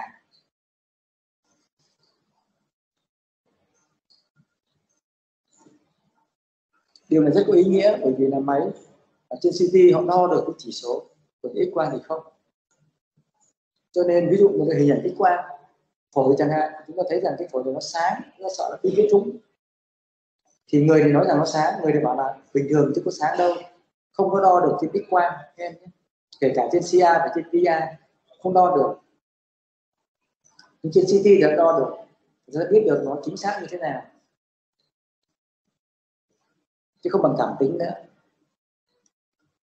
Điều này rất có ý nghĩa, bởi vì là máy ở trên CT họ đo được cái chỉ số, còn X quang thì không. Cho nên ví dụ một cái hình ảnh X quang phổi chẳng hạn, chúng ta thấy rằng cái phổi này nó sáng, nó sợ là cái trúng, thì người thì nói rằng nó sáng, người thì bảo là bình thường chứ có sáng đâu, không có đo được trên X quang em nhé. Kể cả trên CA và trên PA không đo được, nhưng trên CT thì đo được, chúng ta biết được nó chính xác như thế nào, chứ không bằng cảm tính nữa.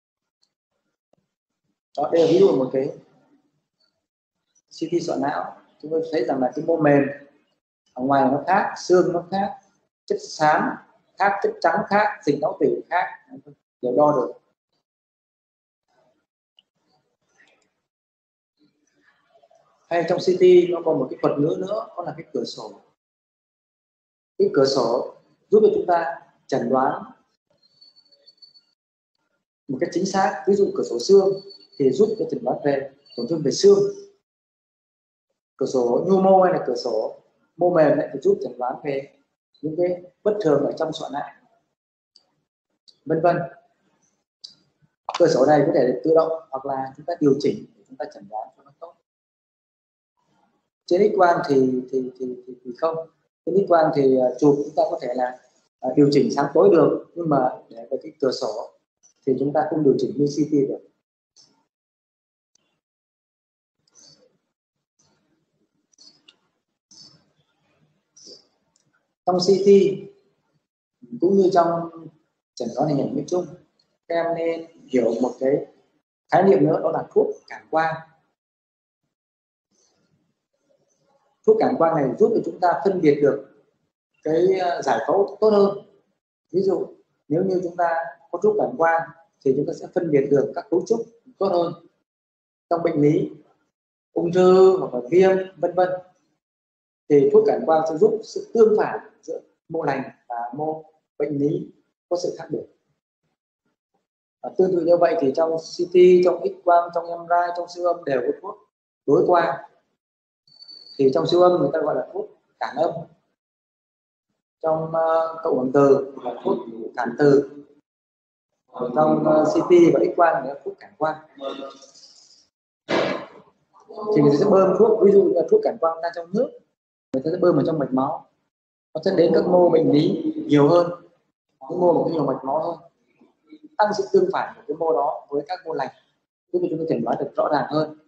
Đó, đây là ví dụ một cái CT sọ não, chúng tôi thấy rằng là cái mô mềm ở ngoài nó khác, xương nó khác, chất xám khác, chất trắng khác, dịch não tủy khác, đều đo được. Hay trong CT nó còn một cái thuật ngữ nữa, đó là cái cửa sổ. Cái cửa sổ giúp cho chúng ta chẩn đoán một cách chính xác. Ví dụ cửa sổ xương thì giúp cho chẩn đoán về tổn thương về xương. Cửa sổ nhu mô hay là cửa sổ mô mềm thì giúp chẩn đoán về những cái bất thường ở trong sọ não, vân vân. Cửa sổ này có thể tự động hoặc là chúng ta điều chỉnh để chúng ta chẩn đoán cho nó tốt. Trên X-quang thì không. Trên X-quang thì chụp chúng ta có thể là điều chỉnh sáng tối được, nhưng mà để về cái cửa sổ thì chúng ta không điều chỉnh như CT được. Trong CT cũng như trong chẩn đoán hình ảnh nói chung, các em nên hiểu một cái khái niệm nữa, đó là thuốc cản quang. Thuốc cản quang này giúp cho chúng ta phân biệt được cái giải phẫu tốt hơn. Ví dụ nếu như chúng ta có thuốc cản quang thì chúng ta sẽ phân biệt được các cấu trúc tốt hơn trong bệnh lý ung thư hoặc là viêm, vân vân. Thì thuốc cản quang sẽ giúp sự tương phản giữa mô lành và mô bệnh lý có sự khác biệt. Tương tự như vậy thì trong CT, trong X-quang, trong MRI, trong siêu âm đều có thuốc đối quang. Thì trong siêu âm người ta gọi là thuốc cản âm, trong cộng hưởng từ là thuốc cản từ, trong CT và X-quang là thuốc cản quang. Thì người ta sẽ bơm thuốc, ví dụ như là thuốc cản quang ra trong nước, người ta sẽ bơm vào trong mạch máu, nó sẽ đến các mô bệnh lý nhiều hơn, những mô mà có nhiều mạch máu hơn, tăng sự tương phản của cái mô đó với các mô lành, giúp cho chúng ta chẩn đoán được rõ ràng hơn.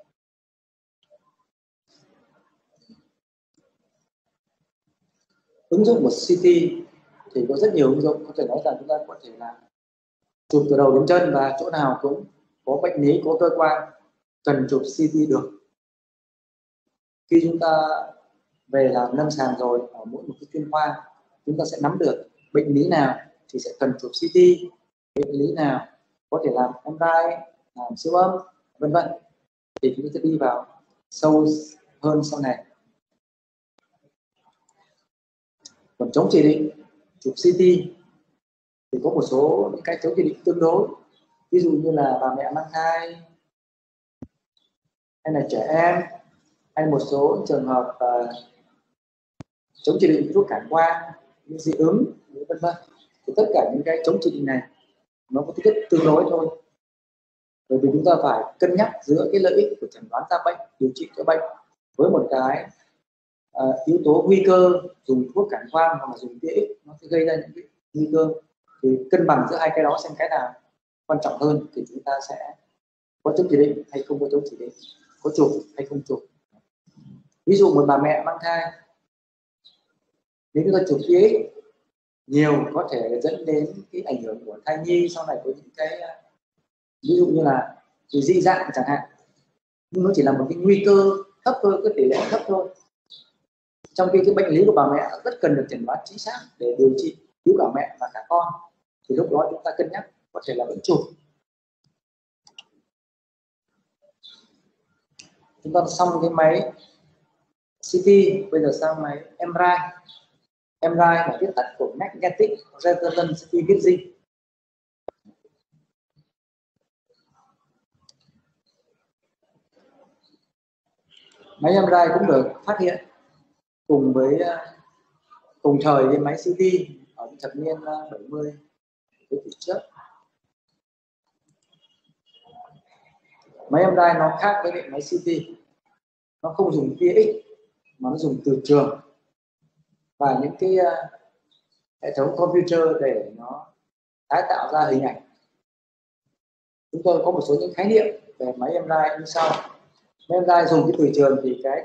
Ứng dụng của CT thì có rất nhiều ứng dụng, có thể nói rằng chúng ta có thể là chụp từ đầu đến chân và chỗ nào cũng có bệnh lý, có cơ quan cần chụp CT được. Khi chúng ta về làm lâm sàng rồi ở mỗi một cái chuyên khoa, chúng ta sẽ nắm được bệnh lý nào thì sẽ cần chụp CT, bệnh lý nào có thể làm MRI, làm siêu âm, vân vân, thì chúng ta sẽ đi vào sâu hơn sau này. Còn chống chỉ định chụp CT thì có một số những cái chống chỉ định tương đối, ví dụ như là bà mẹ mang thai hay là trẻ em, hay một số trường hợp chống chỉ định thuốc cản quang như dị ứng, vân vân. Thì tất cả những cái chống chỉ định này nó có tính chất tương đối thôi, bởi vì chúng ta phải cân nhắc giữa cái lợi ích của chẩn đoán ra bệnh, điều trị cho bệnh với một cái yếu tố nguy cơ dùng thuốc cản quang hoặc là dùng tia X nó sẽ gây ra những cái nguy cơ. Thì cân bằng giữa hai cái đó xem cái nào quan trọng hơn thì chúng ta sẽ có chống chỉ định hay không có chống chỉ định, có chụp hay không chụp. Ví dụ một bà mẹ mang thai, nếu chúng ta chụp tia X nhiều có thể dẫn đến cái ảnh hưởng của thai nhi sau này, có những cái ví dụ như là dị dạng chẳng hạn, nhưng nó chỉ là một cái nguy cơ thấp thôi, cái tỷ lệ thấp thôi, trong khi cái bệnh lý của bà mẹ rất cần được chẩn đoán chính xác để điều trị cứu cả mẹ và cả con, thì lúc đó chúng ta cân nhắc có thể là vẫn chụp. Chúng ta xong cái máy CT, bây giờ sang máy MRI. MRI là viết tắt của Magnetic Resonance Imaging. Máy MRI cũng được phát hiện cùng thời với máy CT ở thập niên 70 thế kỷ trước. Máy MRI nó khác với máy CT, nó không dùng tia X mà nó dùng từ trường và những cái hệ thống computer để nó tái tạo ra hình ảnh. Chúng tôi có một số những khái niệm về máy MRI như sau. Máy MRI dùng cái từ trường thì cái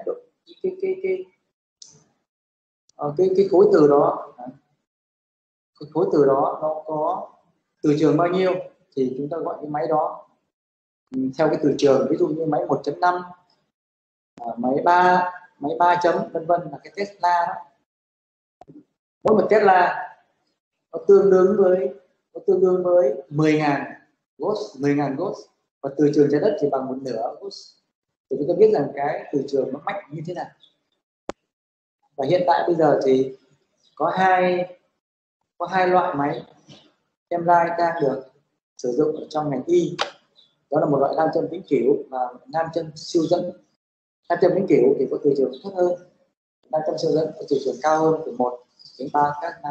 khối từ đó, cái khối từ đó nó có từ trường bao nhiêu thì chúng ta gọi cái máy đó theo cái từ trường. Ví dụ như máy 1.5 máy 3 chấm vân vân là cái Tesla đó. Mỗi một Tesla nó tương đương với 10.000 Gauss, 10.000 Gauss, và từ trường trái đất chỉ bằng một nửa Gauss. Thì chúng ta biết rằng cái từ trường nó mạnh như thế nào. Và hiện tại bây giờ thì có hai loại máy Emline đang được sử dụng ở trong ngành y. Đó là một loại nam châm vĩnh cửu và nam châm siêu dẫn. Nam châm vĩnh cửu thì có từ trường thấp hơn, nam châm siêu dẫn có từ trường cao hơn từ 1 đến 3 các nam.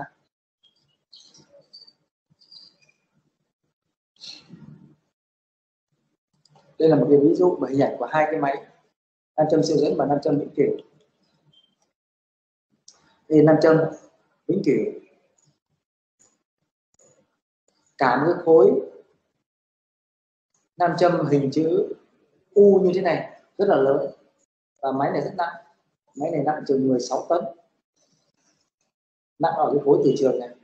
Đây là một cái ví dụ và hình ảnh của hai cái máy nam châm siêu dẫn và nam châm vĩnh cửu. Đây là nam châm vĩnh cửu, cả một cái khối nam châm hình chữ U như thế này rất là lớn, và máy này rất nặng. Máy này nặng chừng 16 tấn, nặng ở cái khối từ trường này,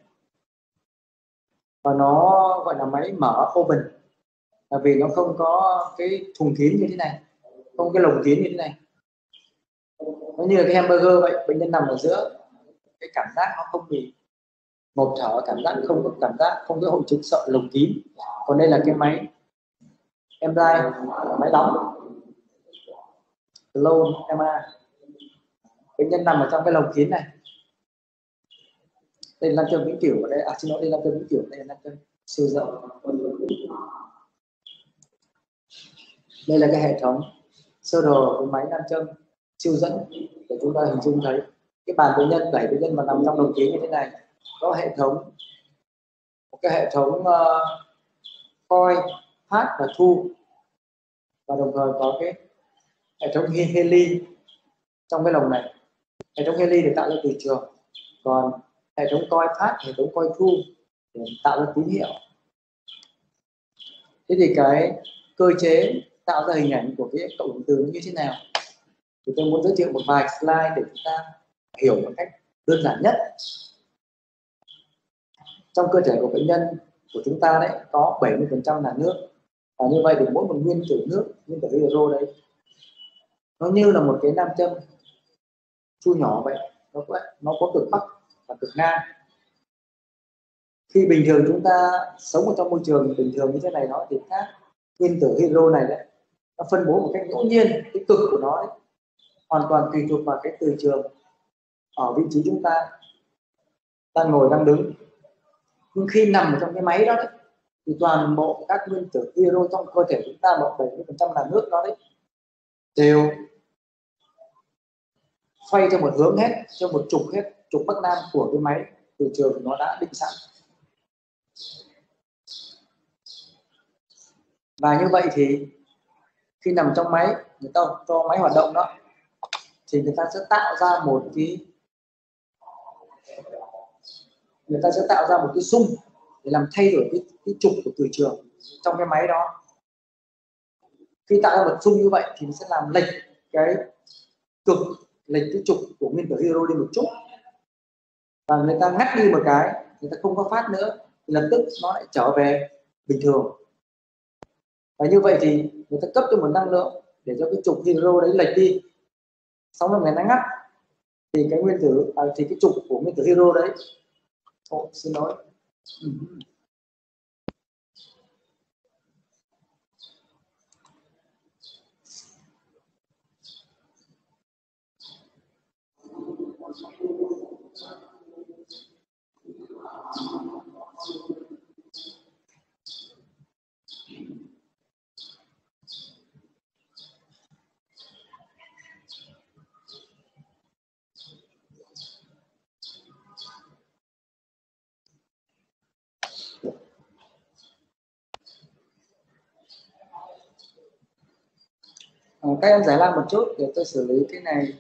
và nó gọi là máy mở open là vì nó không có cái thùng kín như thế này, không cái lồng kín như thế này. Nó như là cái hamburger vậy, bệnh nhân nằm ở giữa, cái cảm giác nó không bị ngộp thở, cảm giác không có hội chứng sợ lồng kín. Còn đây là cái máy Emline, máy đóng Clone MA, bệnh nhân nằm ở trong cái lồng kín này. Đây là nam châm vĩnh cửu, đây đây là nam châm vĩnh cửu, đây là nam châm siêu dẫn. Đây là cái hệ thống sơ đồ của máy nam châm siêu dẫn để chúng ta hình dung thấy cái bàn bệnh nhân, 7 bệnh nhân mà nằm trong lồng kín như thế này, có một cái hệ thống coi, phát và thu, và đồng thời có cái hệ thống heli trong cái lồng này. Hệ thống heli để tạo ra từ trường, còn hệ thống coi phát, hệ thống coi thu để tạo ra tín hiệu. Thế thì cái cơ chế tạo ra hình ảnh của cái cộng hưởng từ như thế nào thì tôi muốn giới thiệu một vài slide để chúng ta hiểu một cách đơn giản nhất. Trong cơ thể của bệnh nhân của chúng ta đấy có 70% là nước, và như vậy thì mỗi một nguyên tử nước, nguyên tử hydro đấy, nó như là một cái nam châm chu nhỏ vậy, nó có cực bắc và cực nam. Khi bình thường chúng ta sống ở trong môi trường bình thường như thế này đó, thì các nguyên tử hydro này đấy nó phân bố một cách ngẫu nhiên, cái cực của nó đấy, hoàn toàn tùy thuộc vào cái từ trường ở vị trí chúng ta đang ngồi đang đứng. Nhưng khi nằm ở trong cái máy đó đấy, thì toàn bộ các nguyên tử hydro trong cơ thể chúng ta, 70% là nước đó đấy, đều xoay theo một hướng hết, theo một trục hết, trục bắc nam của cái máy từ trường nó đã định sẵn. Và như vậy thì khi nằm trong máy, người ta cho máy hoạt động đó, thì người ta sẽ tạo ra một cái xung để làm thay đổi cái trục của từ trường trong cái máy đó. Khi tạo ra một xung như vậy thì nó sẽ làm lệch cái trục của nguyên tử hydro đi một chút, và người ta ngắt đi một cái, người ta không có phát nữa thì lập tức nó lại trở về bình thường. Và như vậy thì người ta cấp cho một năng lượng để cho cái trục hydro đấy lệch đi, xong rồi người ta ngắt thì cái thì cái trục của nguyên tử hydro đấy, xin lỗi, các em giải lao một chút để tôi xử lý cái này.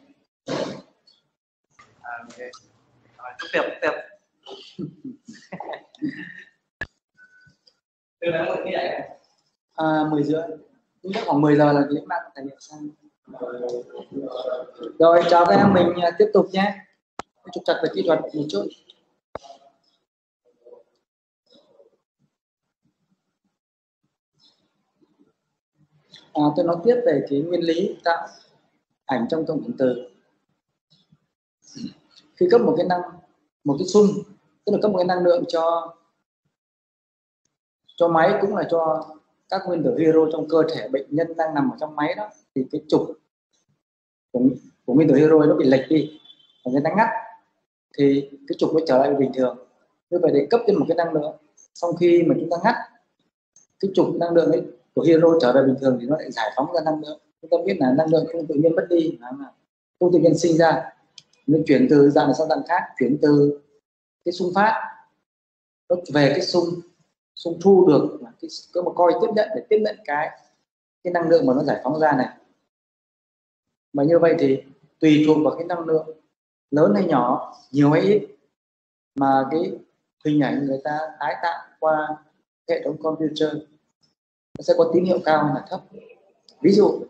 Tiếp. Từ nãy mới như vậy. 10 rưỡi, nhưng khoảng 10 giờ là lễ mang tài liệu sang. Rồi chào các em, mình tiếp tục nhé. Trục trặc về kỹ thuật một chút. Tôi nói tiếp về cái nguyên lý tạo ảnh trong cộng hưởng từ. Khi cấp một cái xung, tức là cấp một cái năng lượng cho máy, cũng là cho các nguyên tử hydro trong cơ thể bệnh nhân đang nằm ở trong máy đó, thì cái trục của nguyên tử hydro nó bị lệch đi và người ta ngắt, thì cái trục nó trở lại bình thường. Như vậy để cấp trên một cái năng lượng, sau khi mà chúng ta ngắt cái trục năng lượng ấy của hydro trở về bình thường thì nó lại giải phóng ra năng lượng. Chúng ta biết là năng lượng không tự nhiên mất đi mà không tự nhiên sinh ra, nó chuyển từ dạng này sang dạng khác, chuyển từ cái xung phát nó về cái xung thu được có một coi tiếp nhận để tiếp nhận cái năng lượng mà nó giải phóng ra này. Mà như vậy thì tùy thuộc vào cái năng lượng lớn hay nhỏ, nhiều hay ít, mà cái hình ảnh người ta tái tạo qua hệ thống computer nó sẽ có tín hiệu cao hay là thấp. Ví dụ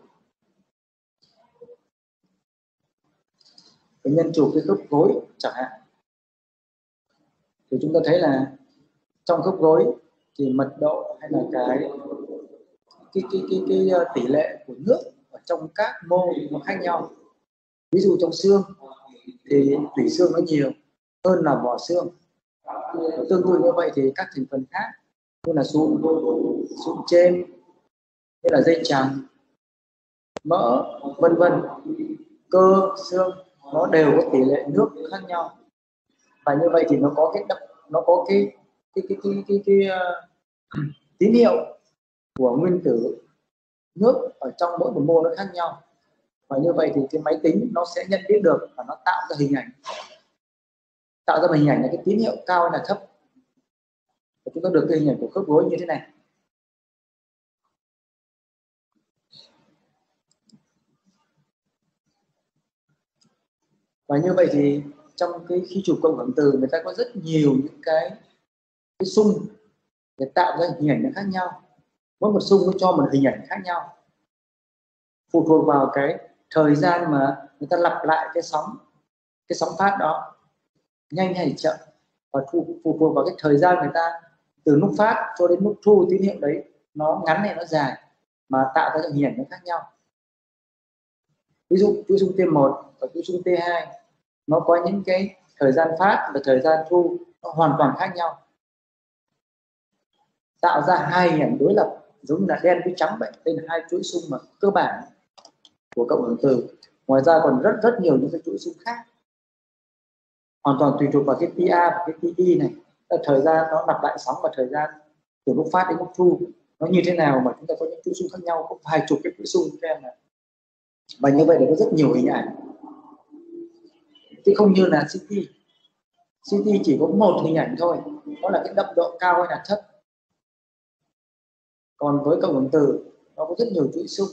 bệnh nhân chụp cái khớp gối chẳng hạn, thì chúng ta thấy là trong khớp gối thì mật độ hay là cái tỷ lệ của nước ở trong các mô nó khác nhau. Ví dụ trong xương thì tủy xương nó nhiều hơn là vỏ xương. Tương tự như vậy thì các thành phần khác như là sụn trên, như là dây chằng, mỡ, vân vân, cơ, xương, nó đều có tỷ lệ nước khác nhau. Và như vậy thì nó có cái tín hiệu của nguyên tử nước ở trong mỗi một mô nó khác nhau. Và như vậy thì cái máy tính nó sẽ nhận biết được và nó tạo ra hình ảnh là cái tín hiệu cao hay là thấp. Và chúng ta được cái hình ảnh của khớp gối như thế này. Và như vậy thì trong cái khi chụp cộng hưởng từ, người ta có rất nhiều những cái xung để tạo ra hình ảnh nó khác nhau. Mỗi một xung nó cho một hình ảnh khác nhau, phụ thuộc vào cái thời gian mà người ta lặp lại cái sóng phát đó nhanh hay chậm, và phụ thuộc vào cái thời gian người ta từ lúc phát cho đến lúc thu tín hiệu đấy nó ngắn hay nó dài mà tạo ra những hình ảnh nó khác nhau. Ví dụ chuỗi xung T1 và chuỗi xung T2 nó có những cái thời gian phát và thời gian thu nó hoàn toàn khác nhau, tạo ra hai hình ảnh đối lập giống như là đen với trắng vậy. Đây là hai chuỗi xung mà cơ bản của cộng hưởng từ. Ngoài ra còn rất nhiều những cái chuỗi xung khác, hoàn toàn tùy thuộc vào cái TA và cái TI này, thời gian nó lặp lại sóng và thời gian từ lúc phát đến lúc thu nó như thế nào, mà chúng ta có những chuỗi xung khác nhau, có vài chục cái chuỗi xung cho em này. Và như vậy thì có rất nhiều hình ảnh, chứ không như là CT. CT chỉ có một hình ảnh thôi, đó là cái đậm độ cao hay là thấp. Còn với cộng hưởng từ nó có rất nhiều chuỗi xung,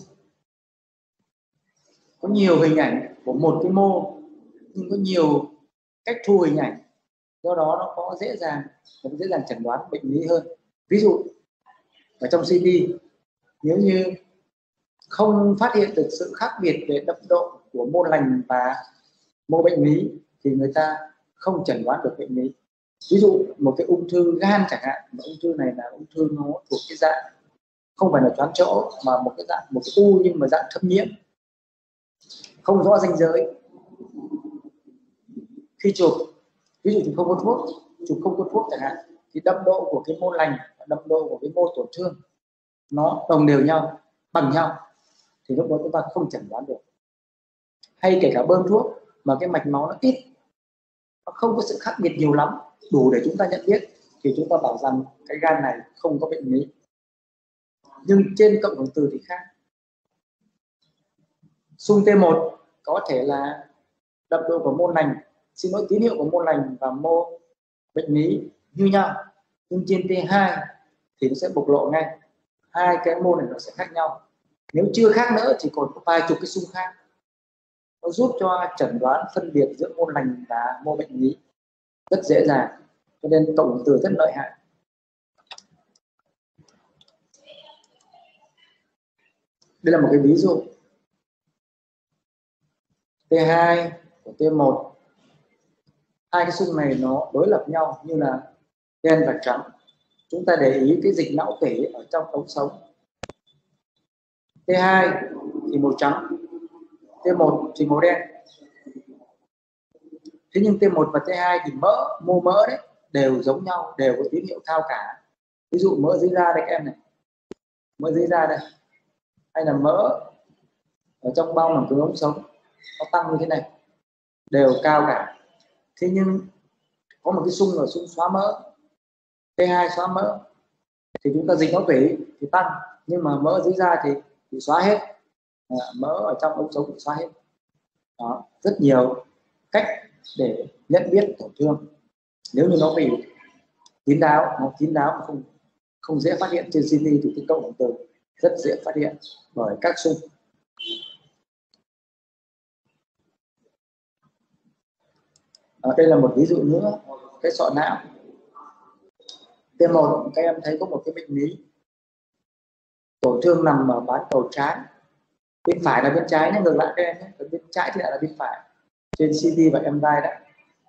có nhiều hình ảnh của một cái mô nhưng có nhiều cách thu hình ảnh, do đó nó có dễ dàng chẩn đoán bệnh lý hơn. Ví dụ ở trong CT, nếu như không phát hiện được sự khác biệt về đậm độ của mô lành và mô bệnh lý thì người ta không chẩn đoán được bệnh lý. Ví dụ một cái ung thư gan chẳng hạn, mà ung thư này là ung thư nó thuộc cái dạng không phải là choán chỗ, mà một cái u nhưng mà dạng thâm nhiễm, không rõ ranh giới. Khi chụp, ví dụ chụp không có thuốc chẳng hạn, thì đậm độ của cái mô lành và đậm độ của cái mô tổn thương nó đồng đều nhau, bằng nhau, thì lúc đó chúng ta không chẩn đoán được. Hay kể cả bơm thuốc mà cái mạch máu nó ít, nó không có sự khác biệt nhiều lắm, đủ để chúng ta nhận biết, thì chúng ta bảo rằng cái gan này không có bệnh lý. Nhưng trên cộng hưởng từ thì khác. Xung T1 có thể là đậm độ của mô lành, tín hiệu của mô lành và mô bệnh lý như nhau, nhưng trên T2 thì nó sẽ bộc lộ ngay hai cái mô này nó sẽ khác nhau. Nếu chưa khác nữa thì còn có vài chục cái xung khác, nó giúp cho chẩn đoán phân biệt giữa mô lành và mô bệnh lý rất dễ dàng, cho nên cộng hưởng từ rất lợi hại. Đây là một cái ví dụ T2 của T1, hai cái xung này nó đối lập nhau như là đen và trắng. Chúng ta để ý cái dịch não tủy ở trong ống sống. T2 thì màu trắng, T1 thì màu đen. Thế nhưng T1 và T2 thì mô mỡ đấy đều giống nhau, đều có tín hiệu cao cả. Ví dụ mỡ dưới da đây các em này, mỡ dưới da đây, hay là mỡ ở trong bao màng cứng ống sống nó tăng như thế này, đều cao cả. Thế nhưng có một cái xung là xung xóa mỡ, T2 xóa mỡ thì chúng ta dịch nó tủy thì tăng, nhưng mà mỡ dưới da thì xóa hết, mỡ ở trong ống sống thì xóa hết. Đó, rất nhiều cách để nhận biết tổn thương. Nếu như nó bị kín đáo, nó kín đáo mà không dễ phát hiện trên CT thì cái cộng hưởng từ rất dễ phát hiện bởi các xung. Đây là một ví dụ nữa, cái sọ não. T1 các em thấy có một cái bệnh lý tổn thương nằm ở bán cầu trái, bên phải là bên trái nhé, ngược lại các em nhé, bên trái thì lại là bên phải trên CT và MRI đấy.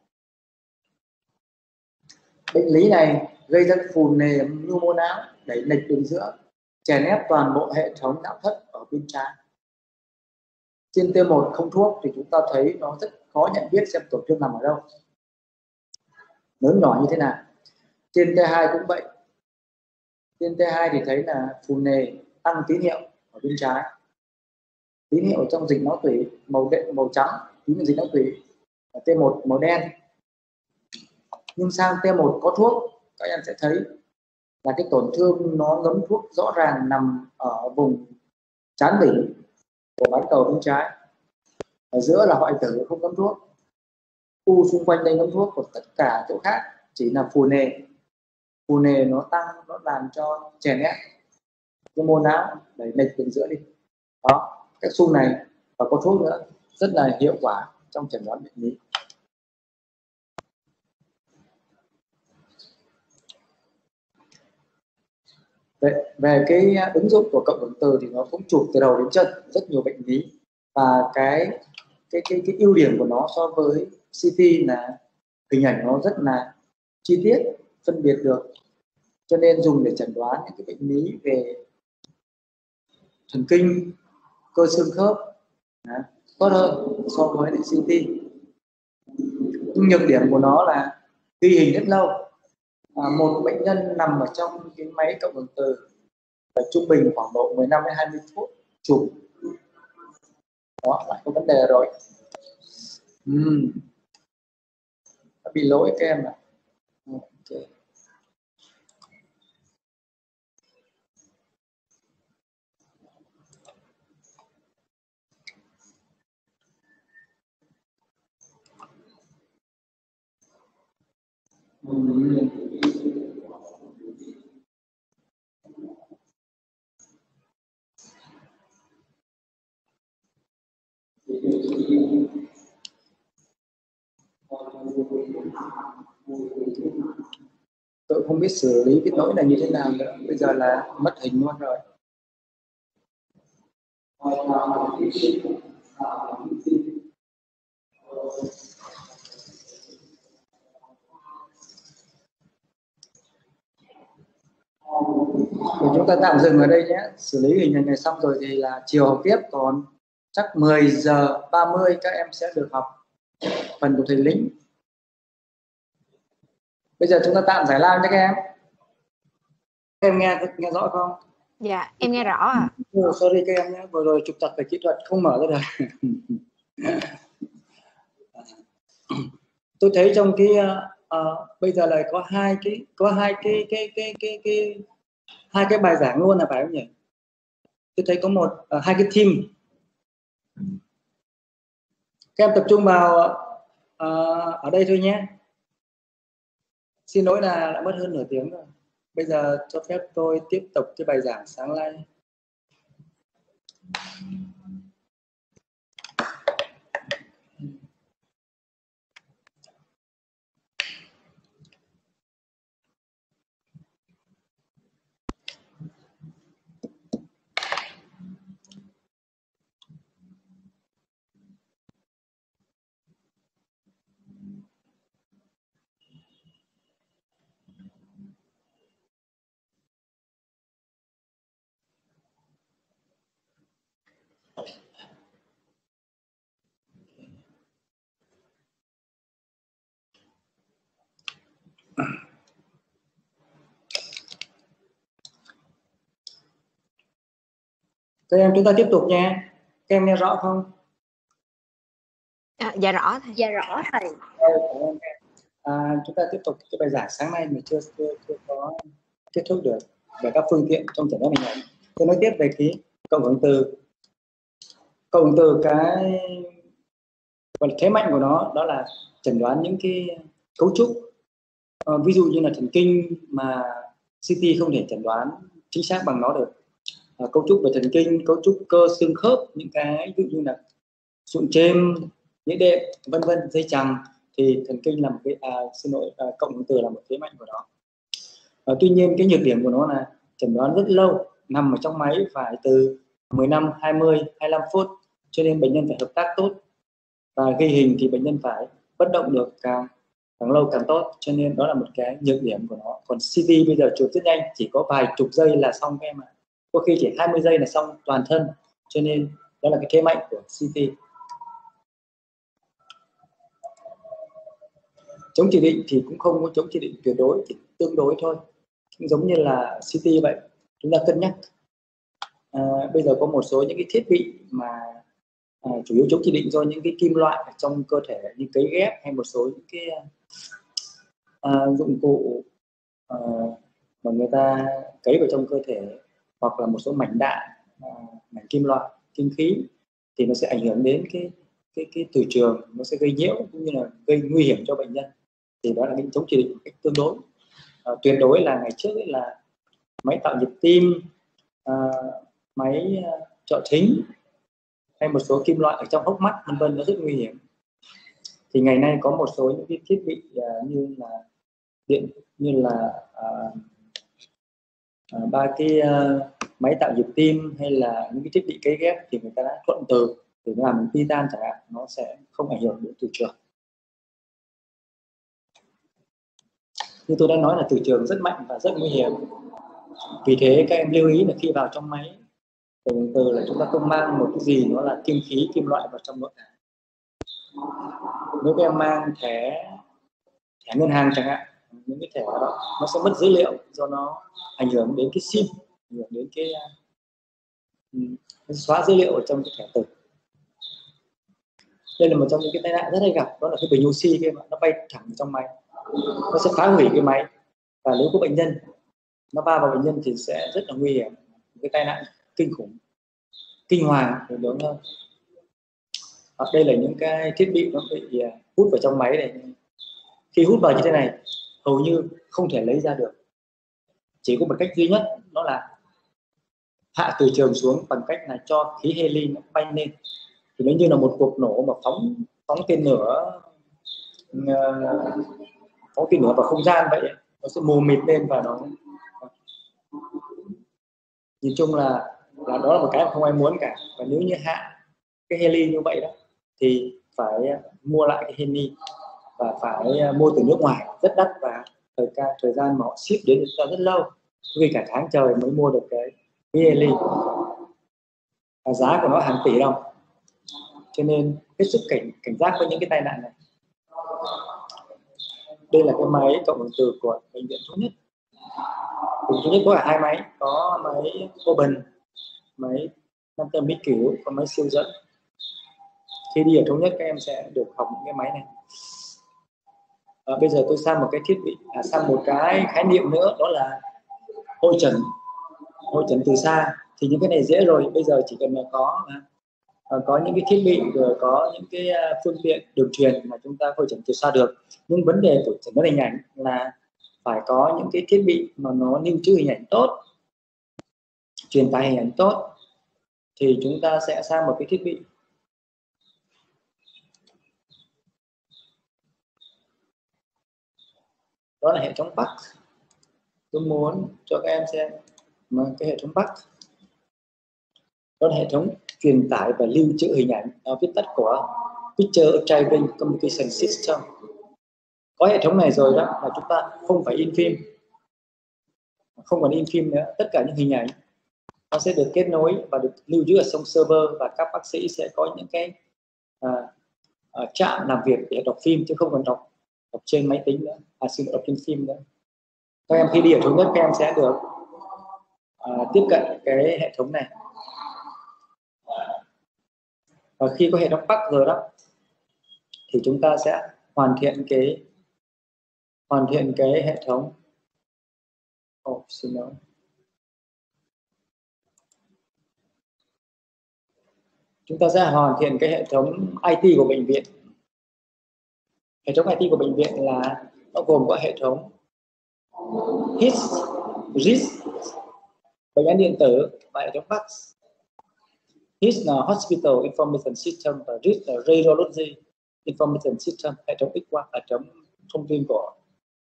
Bệnh lý này gây ra phù nề nhu mô não, đẩy lệch đường giữa, chèn ép toàn bộ hệ thống não thất ở bên trái. Trên T1 không thuốc thì chúng ta thấy nó rất khó nhận biết xem tổn thương nằm ở đâu, lớn nhỏ như thế nào. Trên T2 cũng vậy. Trên T2 thì thấy là phù nề tăng tín hiệu ở bên trái, tín hiệu trong dịch não tủy màu trắng, tín hiệu dịch não tủy. T1 màu đen. Nhưng sang T1 có thuốc, các em sẽ thấy là cái tổn thương nó ngấm thuốc rõ ràng nằm ở vùng trán đỉnh của bán cầu bên trái. Ở giữa là hoại tử không ngấm thuốc, u xung quanh đây ngấm thuốc, còn tất cả chỗ khác chỉ là phù nề. Phù nề nó tăng, nó làm cho chèn ép cái mô não, đẩy lệch đường giữa đi. Đó, các xung này và có thuốc nữa rất là hiệu quả trong chẩn đoán bệnh lý. Về cái ứng dụng của cộng hưởng từ thì nó cũng chụp từ đầu đến chân rất nhiều bệnh lý, và cái ưu điểm của nó so với CT là hình ảnh nó rất là chi tiết, phân biệt được, cho nên dùng để chẩn đoán những cái bệnh lý về thần kinh, cơ xương khớp tốt hơn so với CT. Nhưng nhược điểm của nó là ghi hình rất lâu. Một bệnh nhân nằm ở trong cái máy cộng hưởng từ phải trung bình khoảng độ 15 đến 20 phút chụp. Đó lại có vấn đề rồi. Đã bị lỗi các em ạ. Okay. Tôi không biết xử lý cái lỗi này như thế nào nữa, bây giờ là mất hình luôn rồi. Thì chúng ta tạm dừng ở đây nhé. Xử lý hình ảnh này xong rồi thì là chiều học tiếp, còn chắc 10 giờ 30 các em sẽ được học phần của thầy Lĩnh. Bây giờ chúng ta tạm giải lao nhé các em. Các em nghe rõ không? Dạ, em nghe rõ ạ. Sorry các em nhé, vừa rồi trục trặc về kỹ thuật không mở ra được. Tôi thấy trong cái bây giờ là có hai cái bài giảng luôn là phải không nhỉ? Tôi thấy có hai cái team. Các em tập trung vào ở đây thôi nhé. Xin lỗi là đã mất hơn nửa tiếng rồi. Bây giờ cho phép tôi tiếp tục cái bài giảng sáng nay. Các em chúng ta tiếp tục nha. Các em nghe rõ không? Dạ rõ thầy. Dạ rõ thầy. Chúng ta tiếp tục cái bài giảng sáng nay mình chưa có kết thúc được về các phương tiện trong chẩn đoán hình ảnh. Tôi nói tiếp về cái cộng hưởng từ. Cộng hưởng từ cái thế mạnh của nó đó là chẩn đoán những cái cấu trúc, ví dụ như là thần kinh mà CT không thể chẩn đoán chính xác bằng nó được. Cấu trúc về thần kinh, cấu trúc cơ xương khớp, những cái ví dụ như là sụn chêm, nhĩ đệm, vân vân, dây chằng, thì thần kinh là một cái cộng hưởng từ là một thế mạnh của nó. Tuy nhiên cái nhược điểm của nó là chẩn đoán rất lâu, nằm ở trong máy phải từ 15, 20, 25 phút, cho nên bệnh nhân phải hợp tác tốt, và ghi hình thì bệnh nhân phải bất động được càng lâu càng tốt, cho nên đó là một cái nhược điểm của nó. Còn CT bây giờ chụp rất nhanh, chỉ có vài chục giây là xong các em ạ, có khi chỉ 20 giây là xong toàn thân, cho nên đó là cái thế mạnh của CT. Chống chỉ định thì cũng không có chống chỉ định tuyệt đối, chỉ tương đối thôi, cũng giống như là CT vậy. Chúng ta cân nhắc bây giờ có một số những cái thiết bị mà chủ yếu chống chỉ định do những cái kim loại ở trong cơ thể như cấy ghép, hay một số những cái dụng cụ mà người ta cấy vào trong cơ thể, hoặc là một số mảnh đạn, mảnh kim loại, kim khí, thì nó sẽ ảnh hưởng đến cái từ trường, nó sẽ gây nhiễu cũng như là gây nguy hiểm cho bệnh nhân. Thì đó là cái chống chỉ định một cách tương đối. Tuyệt đối là ngày trước ấy là máy tạo nhịp tim, máy trợ thính, hay một số kim loại ở trong hốc mắt, vân vân, nó rất nguy hiểm. Thì ngày nay có một số những cái thiết bị như là ba cái máy tạo nhịp tim, hay là những cái thiết bị cấy ghép, thì người ta đã thuận từ để làm titan chẳng hạn, nó sẽ không ảnh hưởng đến từ trường. Như tôi đã nói là từ trường rất mạnh và rất nguy hiểm. Vì thế các em lưu ý là khi vào trong máy cộng từ là chúng ta không mang một cái gì nó là kim khí, kim loại vào trong nội tạng. Nếu các em mang thẻ ngân hàng chẳng hạn, những cái thẻ đó nó sẽ mất dữ liệu, do nó ảnh hưởng đến cái SIM, ảnh hưởng đến cái xóa dữ liệu ở trong cái thẻ từ. Đây là một trong những cái tai nạn rất hay gặp, đó là cái bình oxy kia mà nó bay thẳng trong máy, nó sẽ phá hủy cái máy, và nếu có bệnh nhân nó va vào bệnh nhân thì sẽ rất là nguy hiểm, cái tai nạn kinh khủng, kinh hoàng thì đúng hơn. Hoặc đây là những cái thiết bị nó bị hút vào trong máy này, khi hút vào như thế này hầu như không thể lấy ra được, chỉ có một cách duy nhất, đó là hạ từ trường xuống bằng cách là cho khí heli nó bay lên, thì nó như là một cuộc nổ mà phóng tên lửa vào không gian vậy, nó sẽ mù mịt lên, và nó nhìn chung là đó là một cái mà không ai muốn cả. Và nếu như hạ cái heli như vậy đó thì phải mua lại cái heli, và phải mua từ nước ngoài rất đắt, và thời gian mà họ ship đến cho rất lâu, vì cả tháng trời mới mua được cái heli, và giá của nó hàng tỷ đồng. Cho nên hết sức cảnh giác với những cái tai nạn này. Đây là cái máy cộng hưởng từ của bệnh viện Thống Nhất. Bệnh viện Thống Nhất có cả hai máy, có máy Open, máy 500 Mỹ Cửu, có máy siêu dẫn. Khi đi ở Thống Nhất các em sẽ được học những cái máy này. Bây giờ tôi sang một cái thiết bị, sang một cái khái niệm nữa, đó là hội chẩn từ xa. Thì những cái này dễ rồi, bây giờ chỉ cần là có những cái thiết bị, rồi có những cái phương tiện đường truyền mà chúng ta hội chẩn từ xa được. Nhưng vấn đề của chẩn đoán hình ảnh là phải có những cái thiết bị mà nó lưu trữ hình ảnh tốt, truyền tải hình ảnh tốt, thì chúng ta sẽ sang một cái thiết bị đó là hệ thống PAC. Tôi muốn cho các em xem mà cái hệ thống PAC đó là hệ thống truyền tải và lưu trữ hình ảnh, viết tắt của Picture Archiving Communication System. Có hệ thống này rồi đó là chúng ta không phải in phim, không còn in phim nữa, tất cả những hình ảnh nó sẽ được kết nối và được lưu trữ ở trong server, và các bác sĩ sẽ có những cái trạm làm việc để đọc phim, chứ không còn đọc trên máy tính nữa, đọc trên phim nữa. Các em khi đi ở Thống Nhất các em sẽ được tiếp cận cái hệ thống này. Và khi có hệ thống Pack rồi đó thì chúng ta sẽ hoàn thiện cái hệ thống xin lỗi. Chúng ta sẽ hoàn thiện cái hệ thống IT của bệnh viện. Hệ thống IT của bệnh viện là nó gồm có hệ thống HIS, bệnh án điện tử, và hệ thống PACS. HIS là Hospital Information System và RIS là Radiology Information System, hệ thống X-quang, hệ thống thông tin của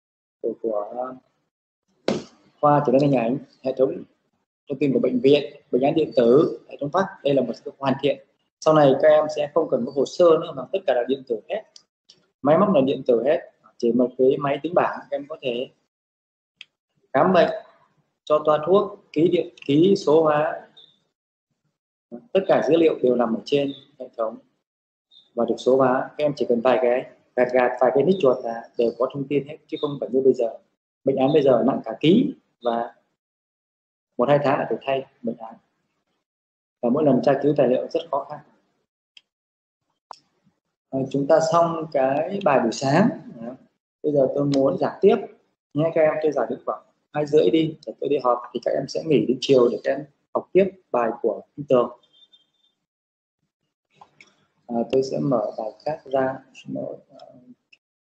khoa chẩn đoán hình ảnh, hệ thống thông tin của bệnh viện, bệnh án điện tử, hệ thống PACS. Đây là một sự hoàn thiện. Sau này các em sẽ không cần có hồ sơ nữa mà tất cả là điện tử hết, máy móc là điện tử hết, chỉ một cái máy tính bảng các em có thể khám bệnh, cho toa thuốc, ký số hóa, tất cả dữ liệu đều nằm ở trên hệ thống và được số hóa. Các em chỉ cần vài cái gạt vài cái nít chuột là đều có thông tin hết, chứ không phải như bây giờ. Bệnh án bây giờ nặng cả ký và 1-2 tháng là phải thay bệnh án, và mỗi lần tra cứu tài liệu rất khó khăn. Chúng ta xong cái bài buổi sáng. Bây giờ tôi muốn giảng tiếp nhé các em. Tôi giảng đến khoảng 2:30 đi, rồi tôi đi họp thì các em sẽ nghỉ đến chiều để các em học tiếp bài của Peter. Tôi sẽ mở bài khác ra.